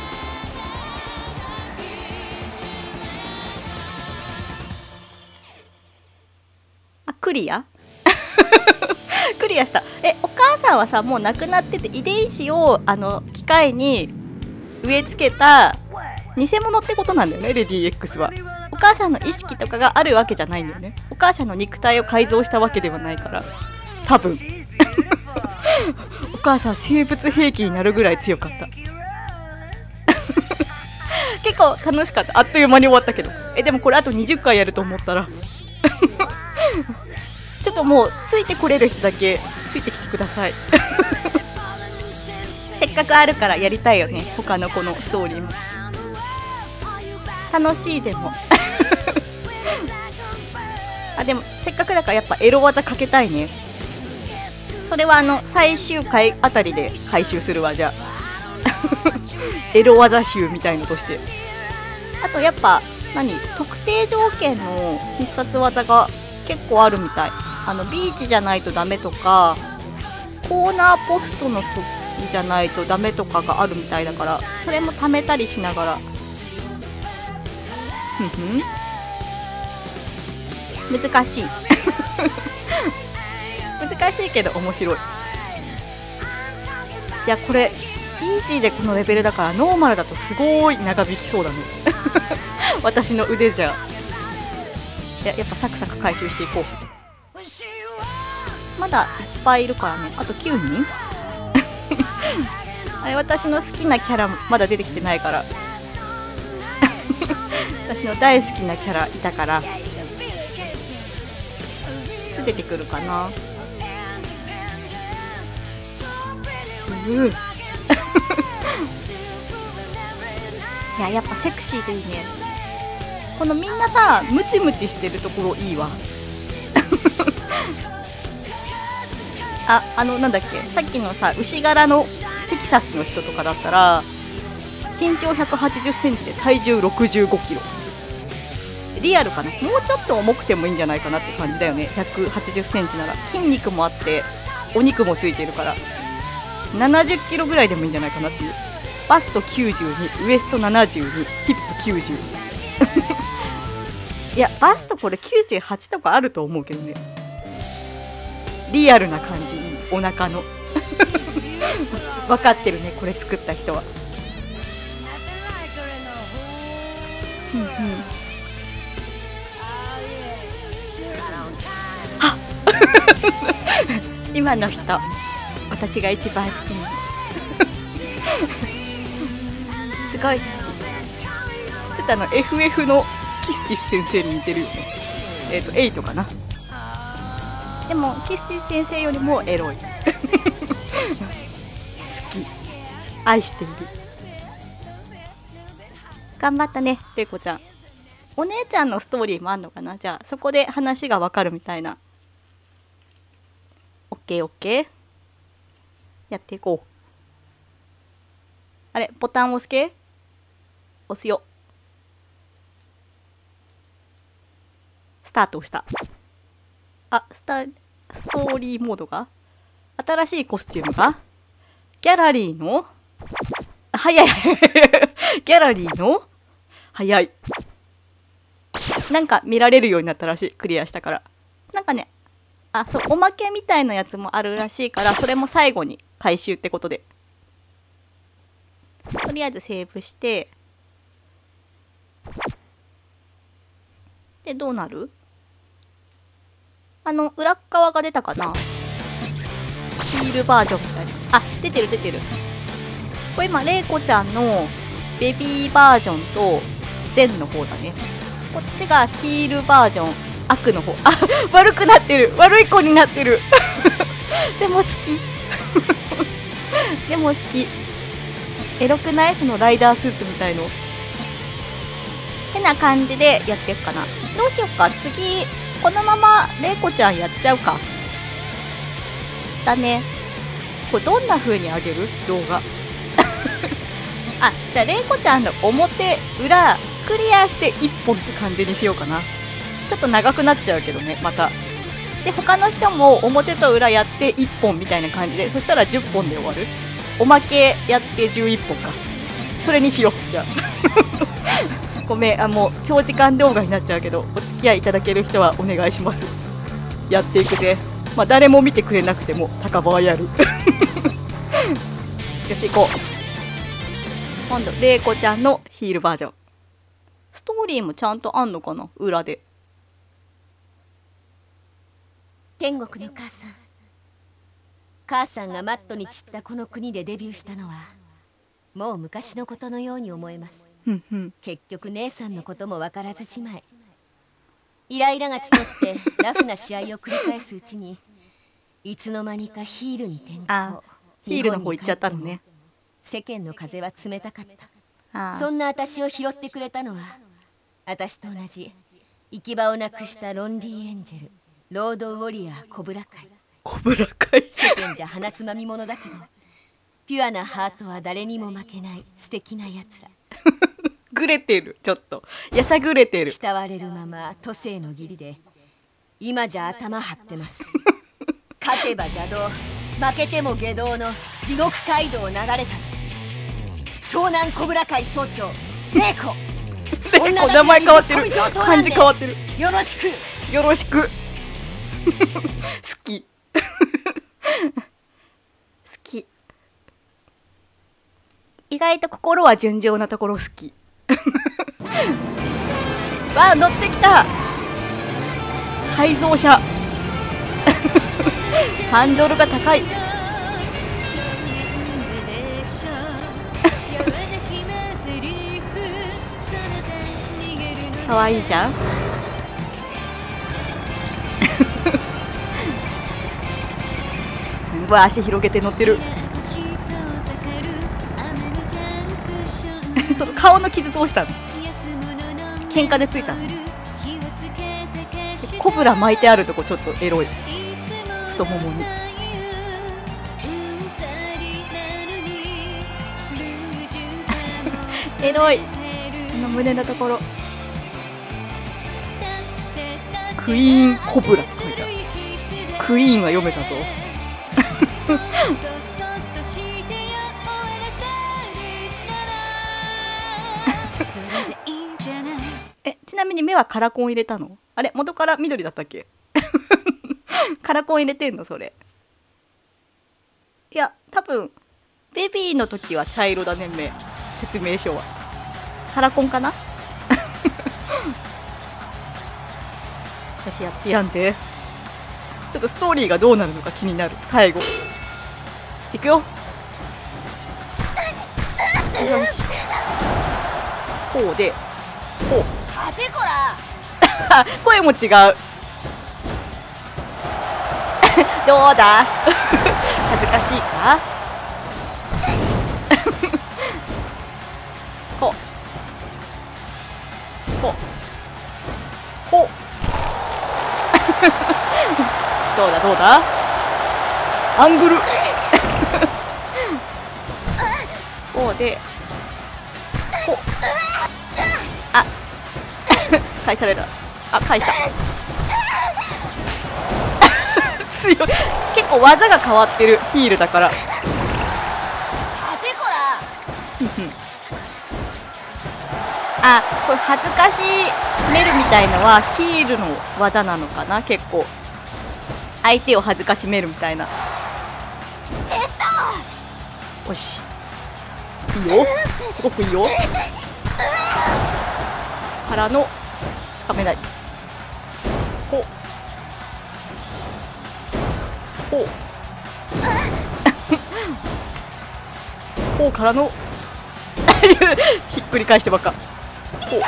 あ、クリアクリアした。え、お母さんはさ、もう亡くなってて遺伝子をあの機械に植え付けた偽物ってことなんだよね、レディー X は。お母さんの意識とかがあるわけじゃないんだよね。お母さんの肉体を改造したわけではないから多分お母さん生物兵器になるぐらい強かった結構楽しかった。あっという間に終わったけど。え、でもこれあとにじゅっかいやると思ったらちょっともうついてこれる人だけついてきてくださいせっかくあるからやりたいよね、他のこのストーリーも楽しい。でもあ、でもせっかくだからやっぱエロ技かけたいね。それはあの最終回あたりで回収するわ。じゃあエロ技集みたいのとして。あとやっぱ何、特定条件の必殺技が結構あるみたい。あのビーチじゃないとダメとか、コーナーポストの時じゃないとダメとかがあるみたいだから、それも貯めたりしながらふんふん難しい難しいけど面白い。いや、これイージーでこのレベルだからノーマルだとすごい長引きそうだね私の腕じゃ。いや、やっぱサクサク回収していこう。 まだいっぱいいるからね。あときゅうにんあれ、私の好きなキャラまだ出てきてないから私の大好きなキャラいたから出てくるかな。ういや、やっぱセクシーでいいね。このみんなさ、ムチムチしてるところいいわあ、あのなんだっけ、さっきのさ、牛柄のテキサスの人とかだったら身長ひゃくはちじゅっセンチで体重ろくじゅうごキロ。リアルかな。もうちょっと重くてもいいんじゃないかなって感じだよね。ひゃくはちじゅっセンチなら筋肉もあってお肉もついてるからななじゅっキロぐらいでもいいんじゃないかなっていう。バストきゅうじゅうに、ウエストななじゅうに、ヒップきゅうじゅういや、バストこれきゅうじゅうはちとかあると思うけどね。リアルな感じ、お腹の分かってるね、これ作った人は。うんうん。あ今の人、私が一番好きなすごい好き。ちょっとあの エフエフ のキスティス先生に似てるよね。えっとエイトかな。でもキスティス先生よりもエロい好き、愛している。頑張ったね、レイコちゃん。お姉ちゃんのストーリーもあんのかな。じゃあそこで話がわかるみたいな。オッケーオッケー、やっていこう。あれ、ボタン押すけ？押すよ。スタートした。あ、スタ、ストーリーモードが新しいコスチュームがギャラリーの早いギャラリーの早い。なんか見られるようになったらしい。クリアしたから。なんかね、あ、そう、おまけみたいなやつもあるらしいから、それも最後に回収ってことで。とりあえずセーブして、でどうなる？あの裏側が出たかな。ヒールバージョンみたいな。あ、出てる出てる。これ今レイコちゃんのベビーバージョンとゼンの方だね。こっちがヒールバージョン、悪の方。あ、悪くなってる、悪い子になってるでも好きでも好き。エロくない？そのライダースーツみたいの。てな感じでやっていくかな。どうしよっか。次このままレイコちゃんやっちゃうか。だね。これどんな風にあげる？動画あ、じゃあレイコちゃんの表裏クリアしていっぽんって感じにしようかな。ちょっと長くなっちゃうけどね、また。で他の人も表と裏やっていっぽんみたいな感じで、そしたらじゅっぽんで終わる。おまけやってじゅういっぽんか。それにしよう。じゃあごめん、あ、もう長時間動画になっちゃうけど、お付き合いいただける人はお願いします。やっていくぜ。まあ誰も見てくれなくても高場はやるよし、行こう。今度レイコちゃんのヒールバージョン。ストーリーもちゃんとあんのかな、裏で。 天国の母さん、母さんがマットに散ったこの国でデビューしたのはもう昔のことのように思えます。 うんうん、 結局姉さんのことも分からずじまい、イライラが募ってラフな試合を繰り返すうちにいつの間にかヒールに転向。 あ、ヒールの方行っちゃったのね。 世間の風は冷たかった。 あ、 そんな私を拾ってくれたのは私と同じ行き場をなくしたロンリーエンジェル、ロードウォリアーコブラ会。 コブラ会世間じゃ鼻つまみ者だけどピュアなハートは誰にも負けない素敵なやつらぐれてる、ちょっとやさぐれてる。 慕われるまま都政の義理で今じゃ頭張ってます勝てば邪道、負けても下道の地獄街道を流れた湘南コブラ会総長レイコレイコ名前変わってる、漢字変わってる。 よろしくよろしく好き好き。意外と心は純情なところ好きわあ、乗ってきた改造車ハンドルが高い。かわいいじゃん。すごい足広げて乗ってる。その顔の傷どうしたの？喧嘩でついたの？コブラ巻いてあるとこちょっとエロい。太ももに。エロい。この胸のところ。クイーンコブラって書いてある。クイーンは読めたぞ。え、ちなみに目はカラコン入れたの？あれ、元から緑だったっけ？カラコン入れてんのそれ？いや、多分ベビーの時は茶色だね。目説明書はカラコンかな。よし、やってやんぜ。ちょっとストーリーがどうなるのか気になる。最後いくよ。よし、こうでこう。 立てこら。 声も違う。どうだ。恥ずかしいか。こうこうこう。どうだどうだ。アングル。こうでこう。あ返される。あ、返した。強い。結構技が変わってる。ヒールだから。 立てこら。 あ、これ恥ずかしいメルみたいのはヒールの技なのかな。結構相手を恥ずかしめるみたいな。 チェスト。 よし、いいよ。すごくいいよ。からのつかめない。こうこうこうからのひっくり返してばっか。こう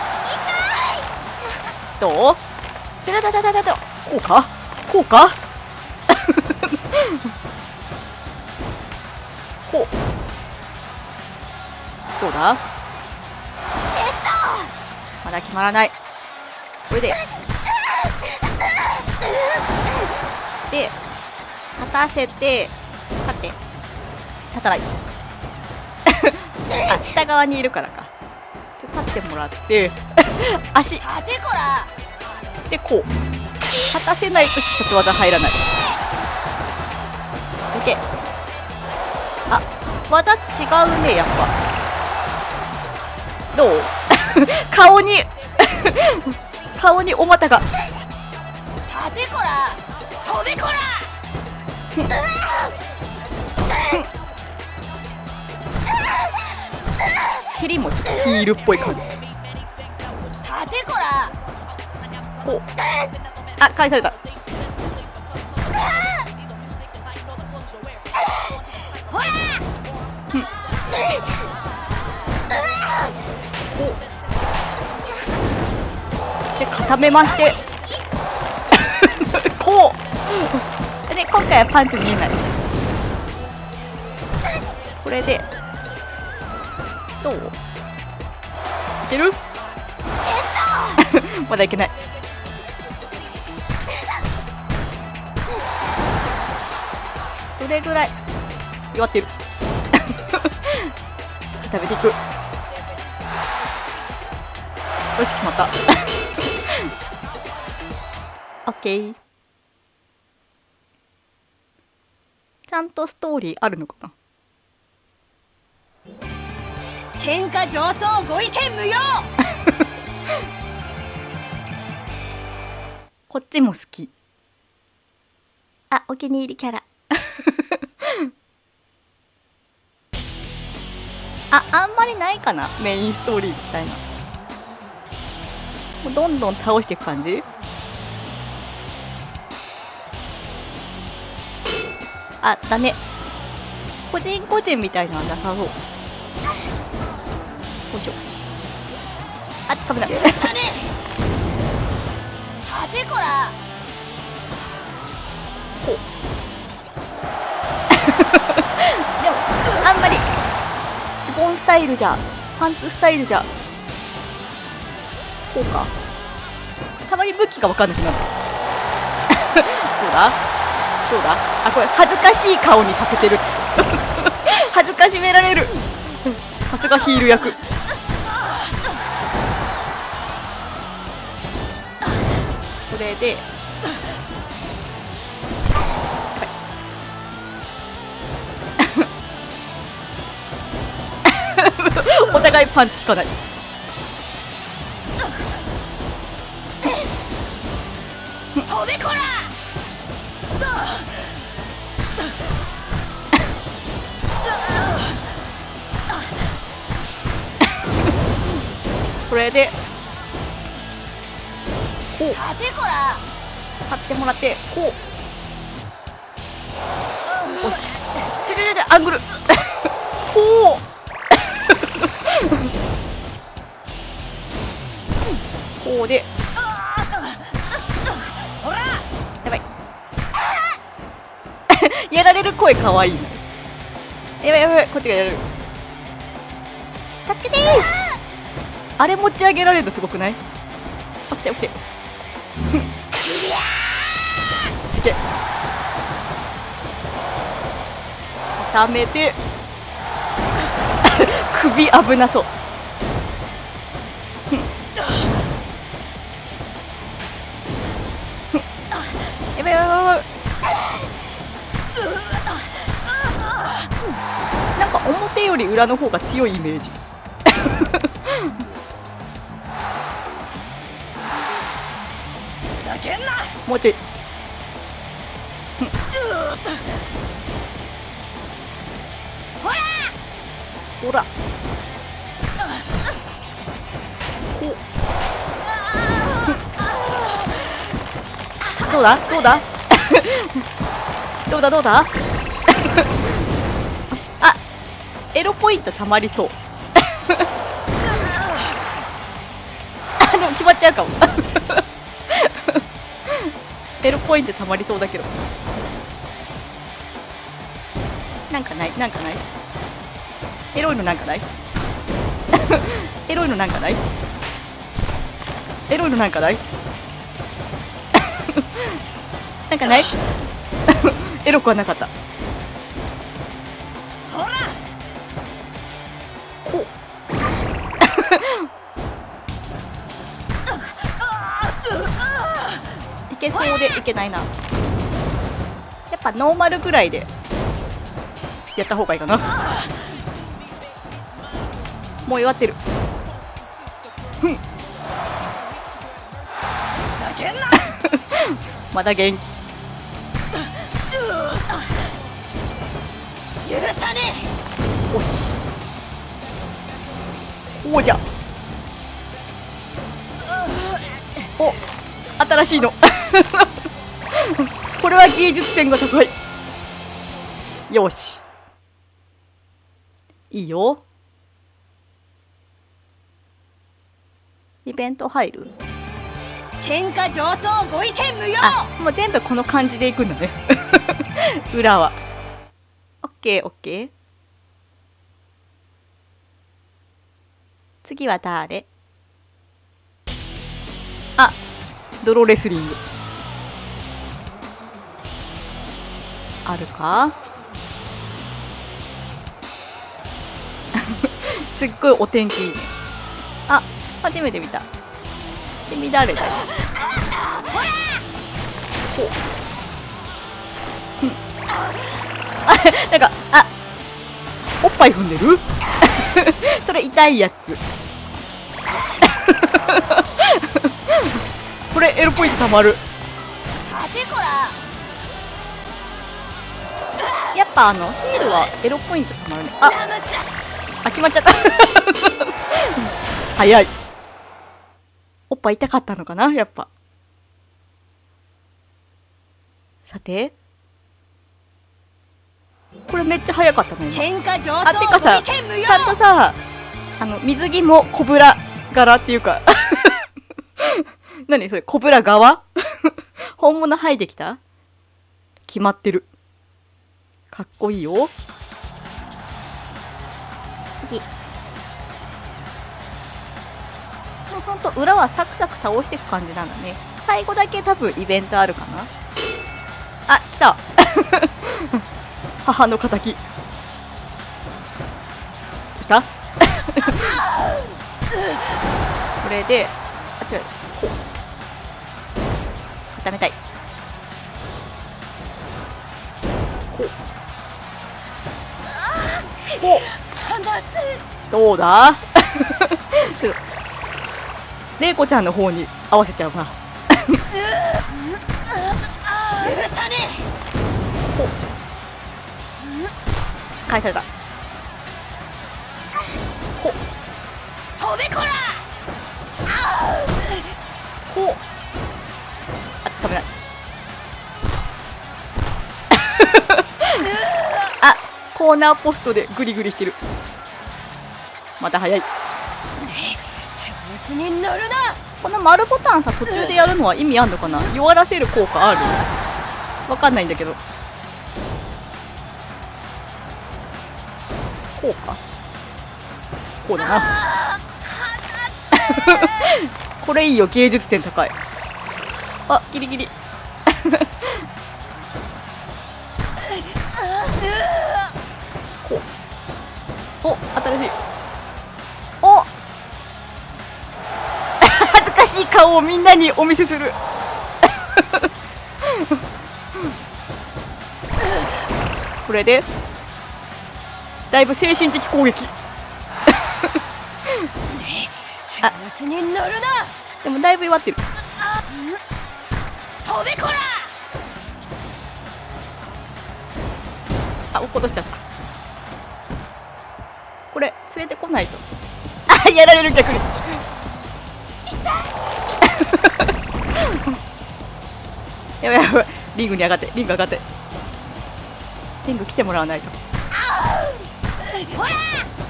どう？だだだだだだ。こうかこうか。こうどうだ。まだ決まらない。これでで立たせて、立て立たない。あ、北側にいるからか。立ってもらって足立てこら。 でこう立たせないと必殺技入らない。だけ。あ、技違うね。やっぱどう？顔に顔にお股が。 立てこら。飛びこら。 蹴りもちょっとヒールっぽい感じ。 立てこら。 こう。あ、返された。 ほら。 うん。こう。で固めまして。こう。で今回はパンチ見えない。これでどう？いける？まだいけない。どれぐらい弱ってる。固めていく。よし、決まった。オッケー。ちゃんとストーリーあるのかな。 喧嘩上等、ご意見無用。 こっちも好き。あ、お気に入りキャラ。あ、あんまりないかな、メインストーリーみたいな。もうどんどん倒していく感じ。 あ、だね。個人個人みたいなのはなさそう。よいしょ。あ、つかめない。 許さねえ。立てこら。 こう。でもあんまりズボンスタイルじゃ、パンツスタイルじゃ、こうか。たまに武器が分かんなくなる。どうだどうだ。あ、これ恥ずかしい顔にさせてる。恥ずかしめられる。さすがヒール役。これでお互いパンチ効かない。 飛べこら。 これでこう立てこら。 買ってもらってこう。よし。ちょちょちょアングル。こう。こうで。やばい。やられる声かわいい。やばいやばい、こっちがやられる。助けてー。あれ持ち上げられるのすごくない？起きて起きて。いけ。固めて。首危なそう。やばいやばいやばい。なんか表より裏の方が強いイメージ。もうちょい。ほらこう。どうだどうだどうだどうだ。あ、エロポイントたまりそう。あ、でも決まっちゃうかも。エロポイントたまりそうだけど。なんかないなんかない。エロいのなんかない。エロいのなんかない。エロいのなんかない。なんかない。エロくはなかった。こう。いけそうでいけないな。やっぱノーマルぐらいでやった方がいいかな。もう弱ってる。まだ元気。 許さねおし。こうじゃ。お、新しいの。これは芸術点が高い。よし。いいよ。イベント入る？ え。喧嘩上等ご意見無用。 あ、もう全部この感じでいくんだね。裏は。オッケーオッケー。次は誰？あ、泥レスリング。あるか？すっごいお天気いいね。あ、初めて見た。君誰だよ。ほう。あ、なんか、あ、おっぱい踏んでる？それ痛いやつ。これエロポイントたまる。 立てこら。 やっぱあのヒールはエロポイントたまるね。あ、 ラムス。 あ、決まっちゃった。早い。おっぱい痛かったのかな、やっぱ。さて、 これめっちゃ早かったね今。 喧嘩上あ、てか等さ、 ご意見無用。 ちゃんとさ、あの水着もコブラ柄っていうか何それ、コブラ側本物入ってきた？決まってる。かっこいいよ。次。もうほんと裏はサクサク倒していく感じなんだね。最後だけ多分イベントあるかな。あ、来た母の敵。どうしたこれで、あ、違う、こう固めたい。こうこうどうだレイコちゃんの方に合わせちゃうなこう返された。こう飛べこら。 こうあ、つかめないあ、コーナーポストでグリグリしてる。また早い。 調子に乗るな。 この丸ボタンさ、途中でやるのは意味あんのかな。弱らせる効果ある？わかんないんだけど。こうか、こうだなこれいいよ、芸術点高い。あ、ギリギリこう、お、新しい。お恥ずかしい顔をみんなにお見せするこれでだいぶ精神的攻撃調子に乗るな。 でもだいぶ弱ってる。 飛べこら。 あ、落っことしちゃった。これ連れてこないとあ、やられる、逆にやばいやばい、リングに上がって、リング上がって、リング来てもらわないと。 ほら。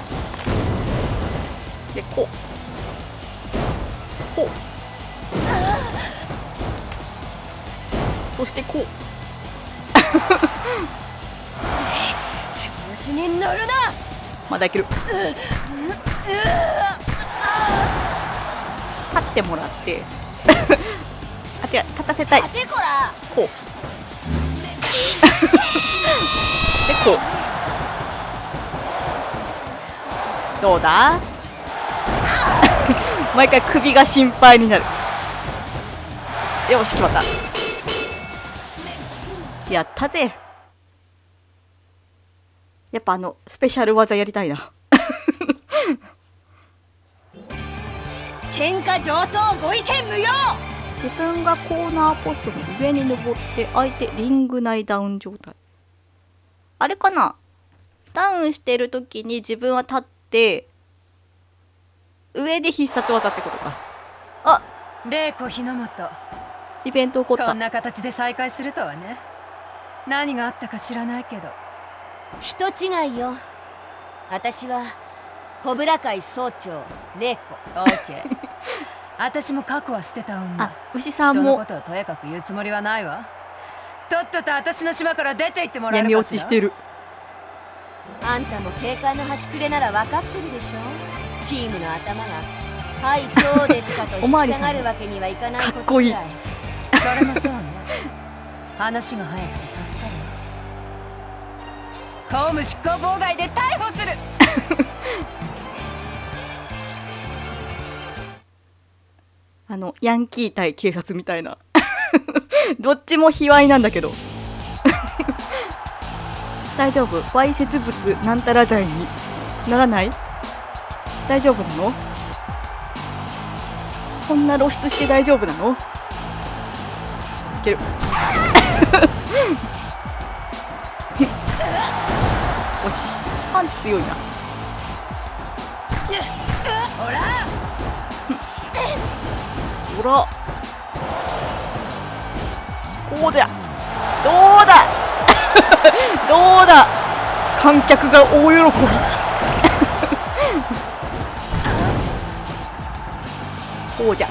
で、こうこう、そしてこう調子に乗るな。 まだいける。立ってもらってあ、違う、立たせたい。 立てこら。 こうで、こうどうだ毎回首が心配になる。よし、決まった。やったぜ。やっぱあのスペシャル技やりたいな喧嘩上等ご意見無用。 自分がコーナーポストの上に登って相手リング内ダウン状態。あれかな、ダウンしてる時に自分は立って上で必殺技ってことか。あ、 玲子日の本、 イベント起こった。 こんな形で再会するとはね。何があったか知らないけど。 人違いよ。私はコブラ会総長玲子。 オーケー私も過去は捨てた女。 あ、牛さん人のもことをとやかく言うつもりはないわ。とっとと私の島から出て行ってもらえ闇るかしら。 落ちしてる。 あんたも警官の端くれなら分かってるでしょ。チームの頭が「はいそうですか」と引き下がるわけにはいかないことくらい。 それもそうね。話が早くて助かる。公務執行妨害で逮捕するあのヤンキー対警察みたいなどっちも卑猥なんだけど大丈夫、わいせつ物なんたら罪にならない？大丈夫なの？こんな露出して大丈夫なの？いけるよし、パンチ強いな。 ほらほら、こうだ、どうだどうだ観客が大喜びこうじゃ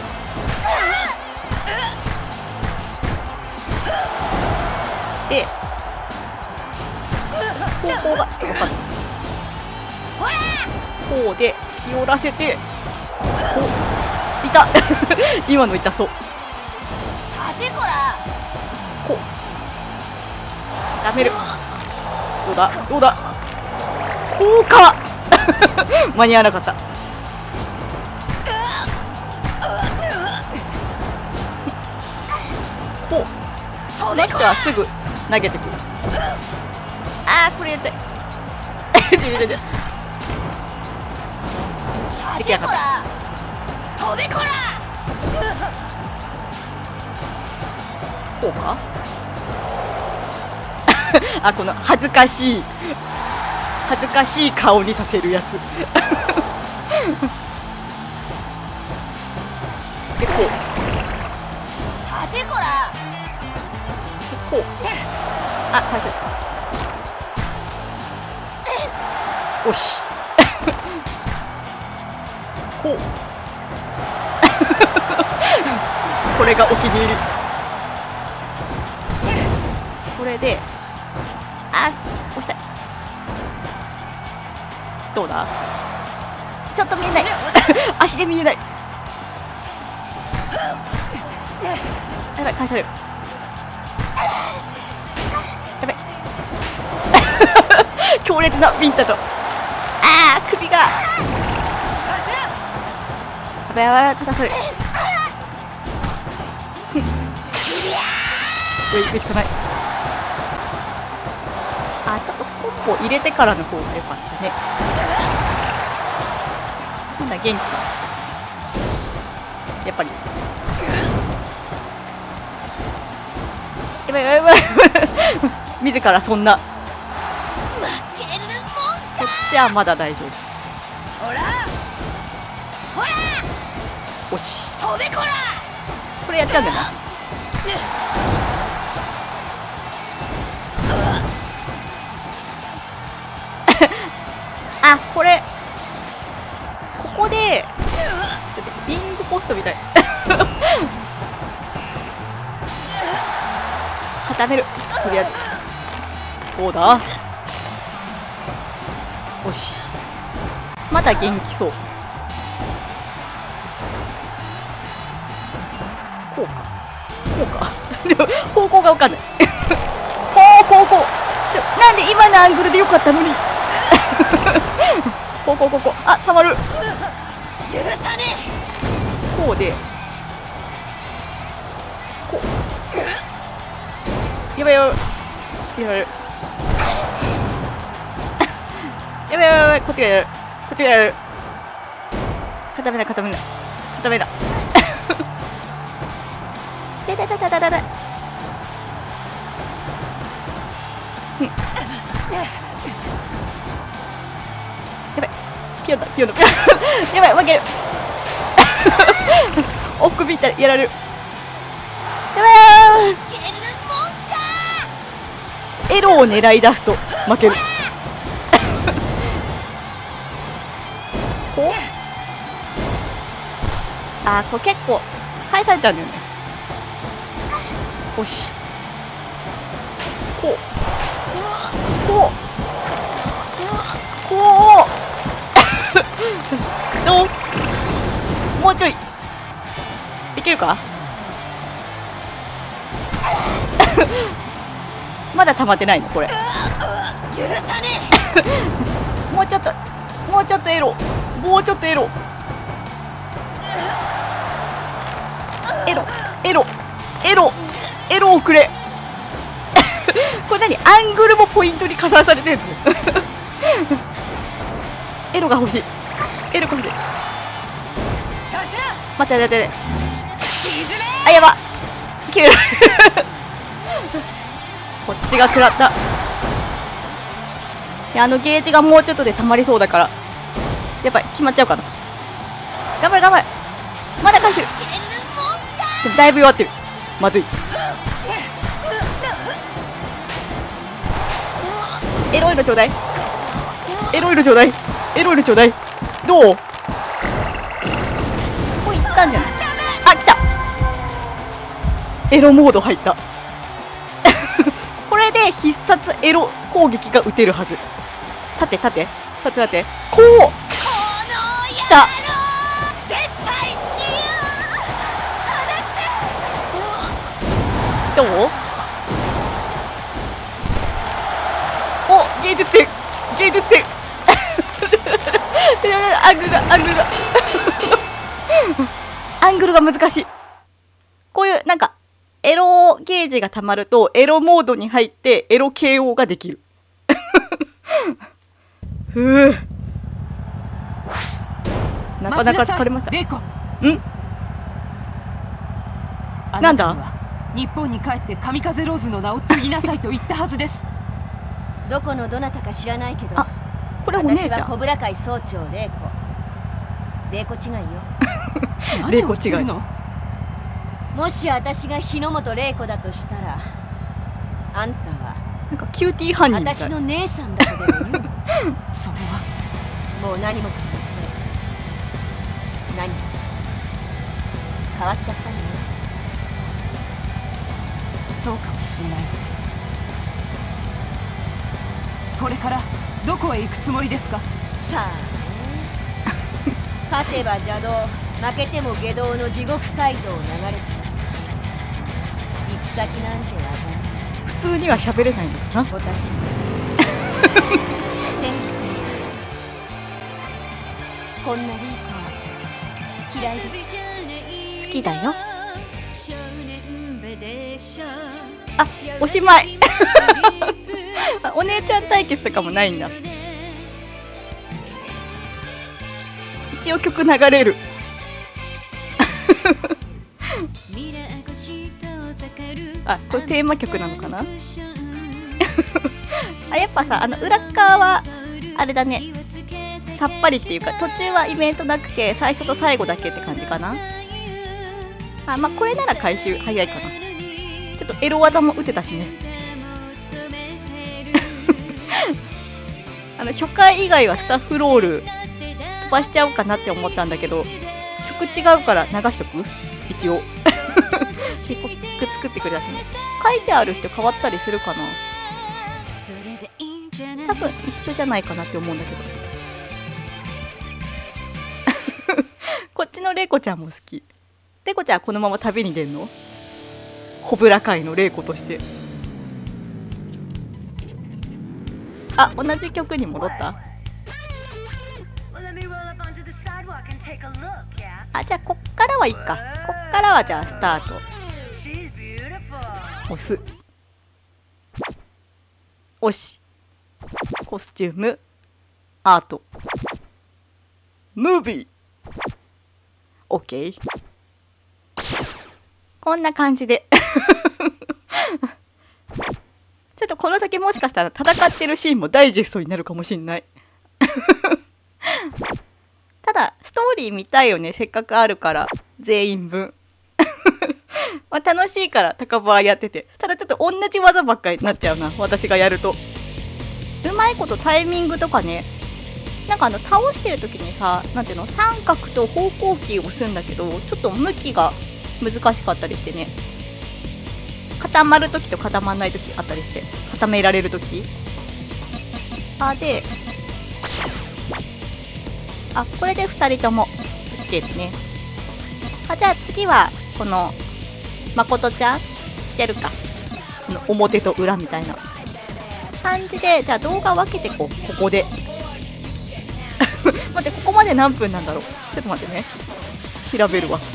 で方向がちょっと分かんないこうで気をらせてこういた今の痛そうこうダメるどうだどうだ効果間に合わなかった。こうナッチはすぐ投げてくる。あーこれやりたいできなかった。こうかあ、この恥ずかしい恥ずかしい顔にさせるやつでこうこうあ、返せよしこうこれがお気に入り。これであ、押したい。どうだちょっと見えない足で見えない。やばい返される。やばい強烈なビンタとあー首がやばいやばい立たされる。これ行くしかない。あ、ちょっとコンボ入れてからの方が良かったね。まだ元気かやっぱり。やばいやばいやばい自らそんなこっちはまだ大丈夫。よしこれやっちゃうんだよな。あ、これここでちょっとリングポストみたい固めるとりあえず。どうだよしまだ元気そう。こうかこうかでも方向が分かんないこうこうこうちょなんで今のアングルでよかったのにこうこうこうこうあ、たまる。こうでこうやばいやばいやばいやばいやばいやばいこっちがやるこっちがやる。固めない固めない固めないだだだだだだだやばいピヨンだピヨンだやばい負ける奥首いったらやられる。やばいエロを狙い出すと負けるこうあーこれ結構返されちゃうんだよね。よしこうこうこうどうもうちょいいけるかまだ溜まってないのこれもうちょっともうちょっとエロもうちょっとエロエロエロエロエロをくれこれ何アングルもポイントに加算されてるのエロが欲しいエロが欲しい。待って待って待ってあ、やば切れるこっちが食らった。いやあのゲージがもうちょっとで溜まりそうだからやっぱり決まっちゃうかな。頑張れ頑張れまだ返せる。でもだいぶ弱ってる。まずいエロいのちょうだい、エロいのちょうだい、エロいのちょうだい。どう？これいったんじゃない？あ、来た。エロモード入ったこれで必殺エロ攻撃が打てるはず。立て立て立て立て、こう来た。どう？お、芸術点芸術点アングルがアングルがアングルが難しい。こういうなんかエロゲージがたまるとエロモードに入ってエロ ケーオー ができるふう、なかなか疲れました。 レイコ。 ん？ なんだ？日本に帰って神風ローズの名を継ぎなさいと言ったはずです。 どこのどなたか知らないけど、 あ、これお姉ちゃん。 私はコブラ会総長レイコ。レイコ違いよレイコ違いの。 もし私が日の本レイコだとしたら、あんたはなんかキューティーハニーみたい。 私の姉さんだとでも言うのそれはもう何もかもそう。何も変わっちゃったのよ。 そうかもしれない。これからどこへ行くつもりですか？ さあね勝てば邪道、負けても下道の地獄街道を流れて行く先なんてわからない。 普通には喋れないんだな。 私こんなレイコは嫌いです。 好きだよ。あ、おしまいお姉ちゃん対決とかもないんだ。一応曲流れるあ、これテーマ曲なのかなあ、やっぱさ、あの裏側はあれだね、さっぱりっていうか途中はイベントなくて最初と最後だけって感じかな。あ、まあこれなら回収早いかな。ちょっとエロ技も打てたしねあの初回以外はスタッフロール飛ばしちゃおうかなって思ったんだけど、曲違うから流しとく一応結構曲作ってくれたしね。書いてある人変わったりするかな。多分一緒じゃないかなって思うんだけどこっちのレイコちゃんも好き。レイコちゃんはこのまま旅に出んの？コブラ界のレイコとして。あ、同じ曲に戻った。あ、じゃあこっからはいいか。こっからはじゃあスタート。押す。押し。コスチューム。アート。ムービー。オッケー。こんな感じでちょっとこの先もしかしたら戦ってるシーンもダイジェストになるかもしんないただストーリー見たいよね、せっかくあるから全員分まあ楽しいから高場やってて、ただちょっと同じ技ばっかりになっちゃうな、私がやると。うまいことタイミングとかね、なんかあの倒してる時にさ、なんていうの、三角と方向キーを押すんだけど、ちょっと向きが難しかったりしてね、固まるときと固まらないときあったりして、固められるときあで、あ、これでふたりとも OK ですね。あ、じゃあ次はこのまことちゃんやるか、この表と裏みたいな感じで、じゃあ動画分けてこう、ここで待って、ここまで何分なんだろう、ちょっと待ってね、調べるわ。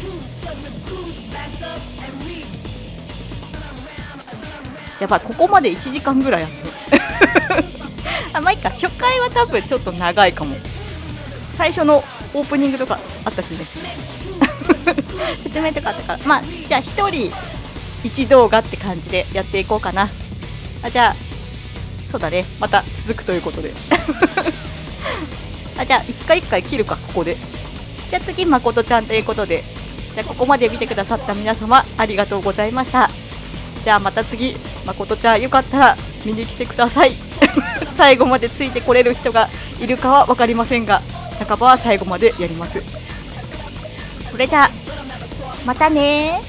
やばい、ここまでいちじかんぐらいあるあ、まあいいか、初回は多分ちょっと長いかも。最初のオープニングとかあったしね説明とかあったから、まあじゃあひとりいち動画って感じでやっていこうかな。あ、じゃあそうだね、また続くということであ、じゃあ一回一回切るか、ここで。じゃあ次まことちゃんということで、じゃあここまで見てくださった皆様ありがとうございました。じゃあまた次、まことちゃんよかったら見に来てください最後までついてこれる人がいるかは分かりませんが、高場は最後までやります。それじゃあまたねー。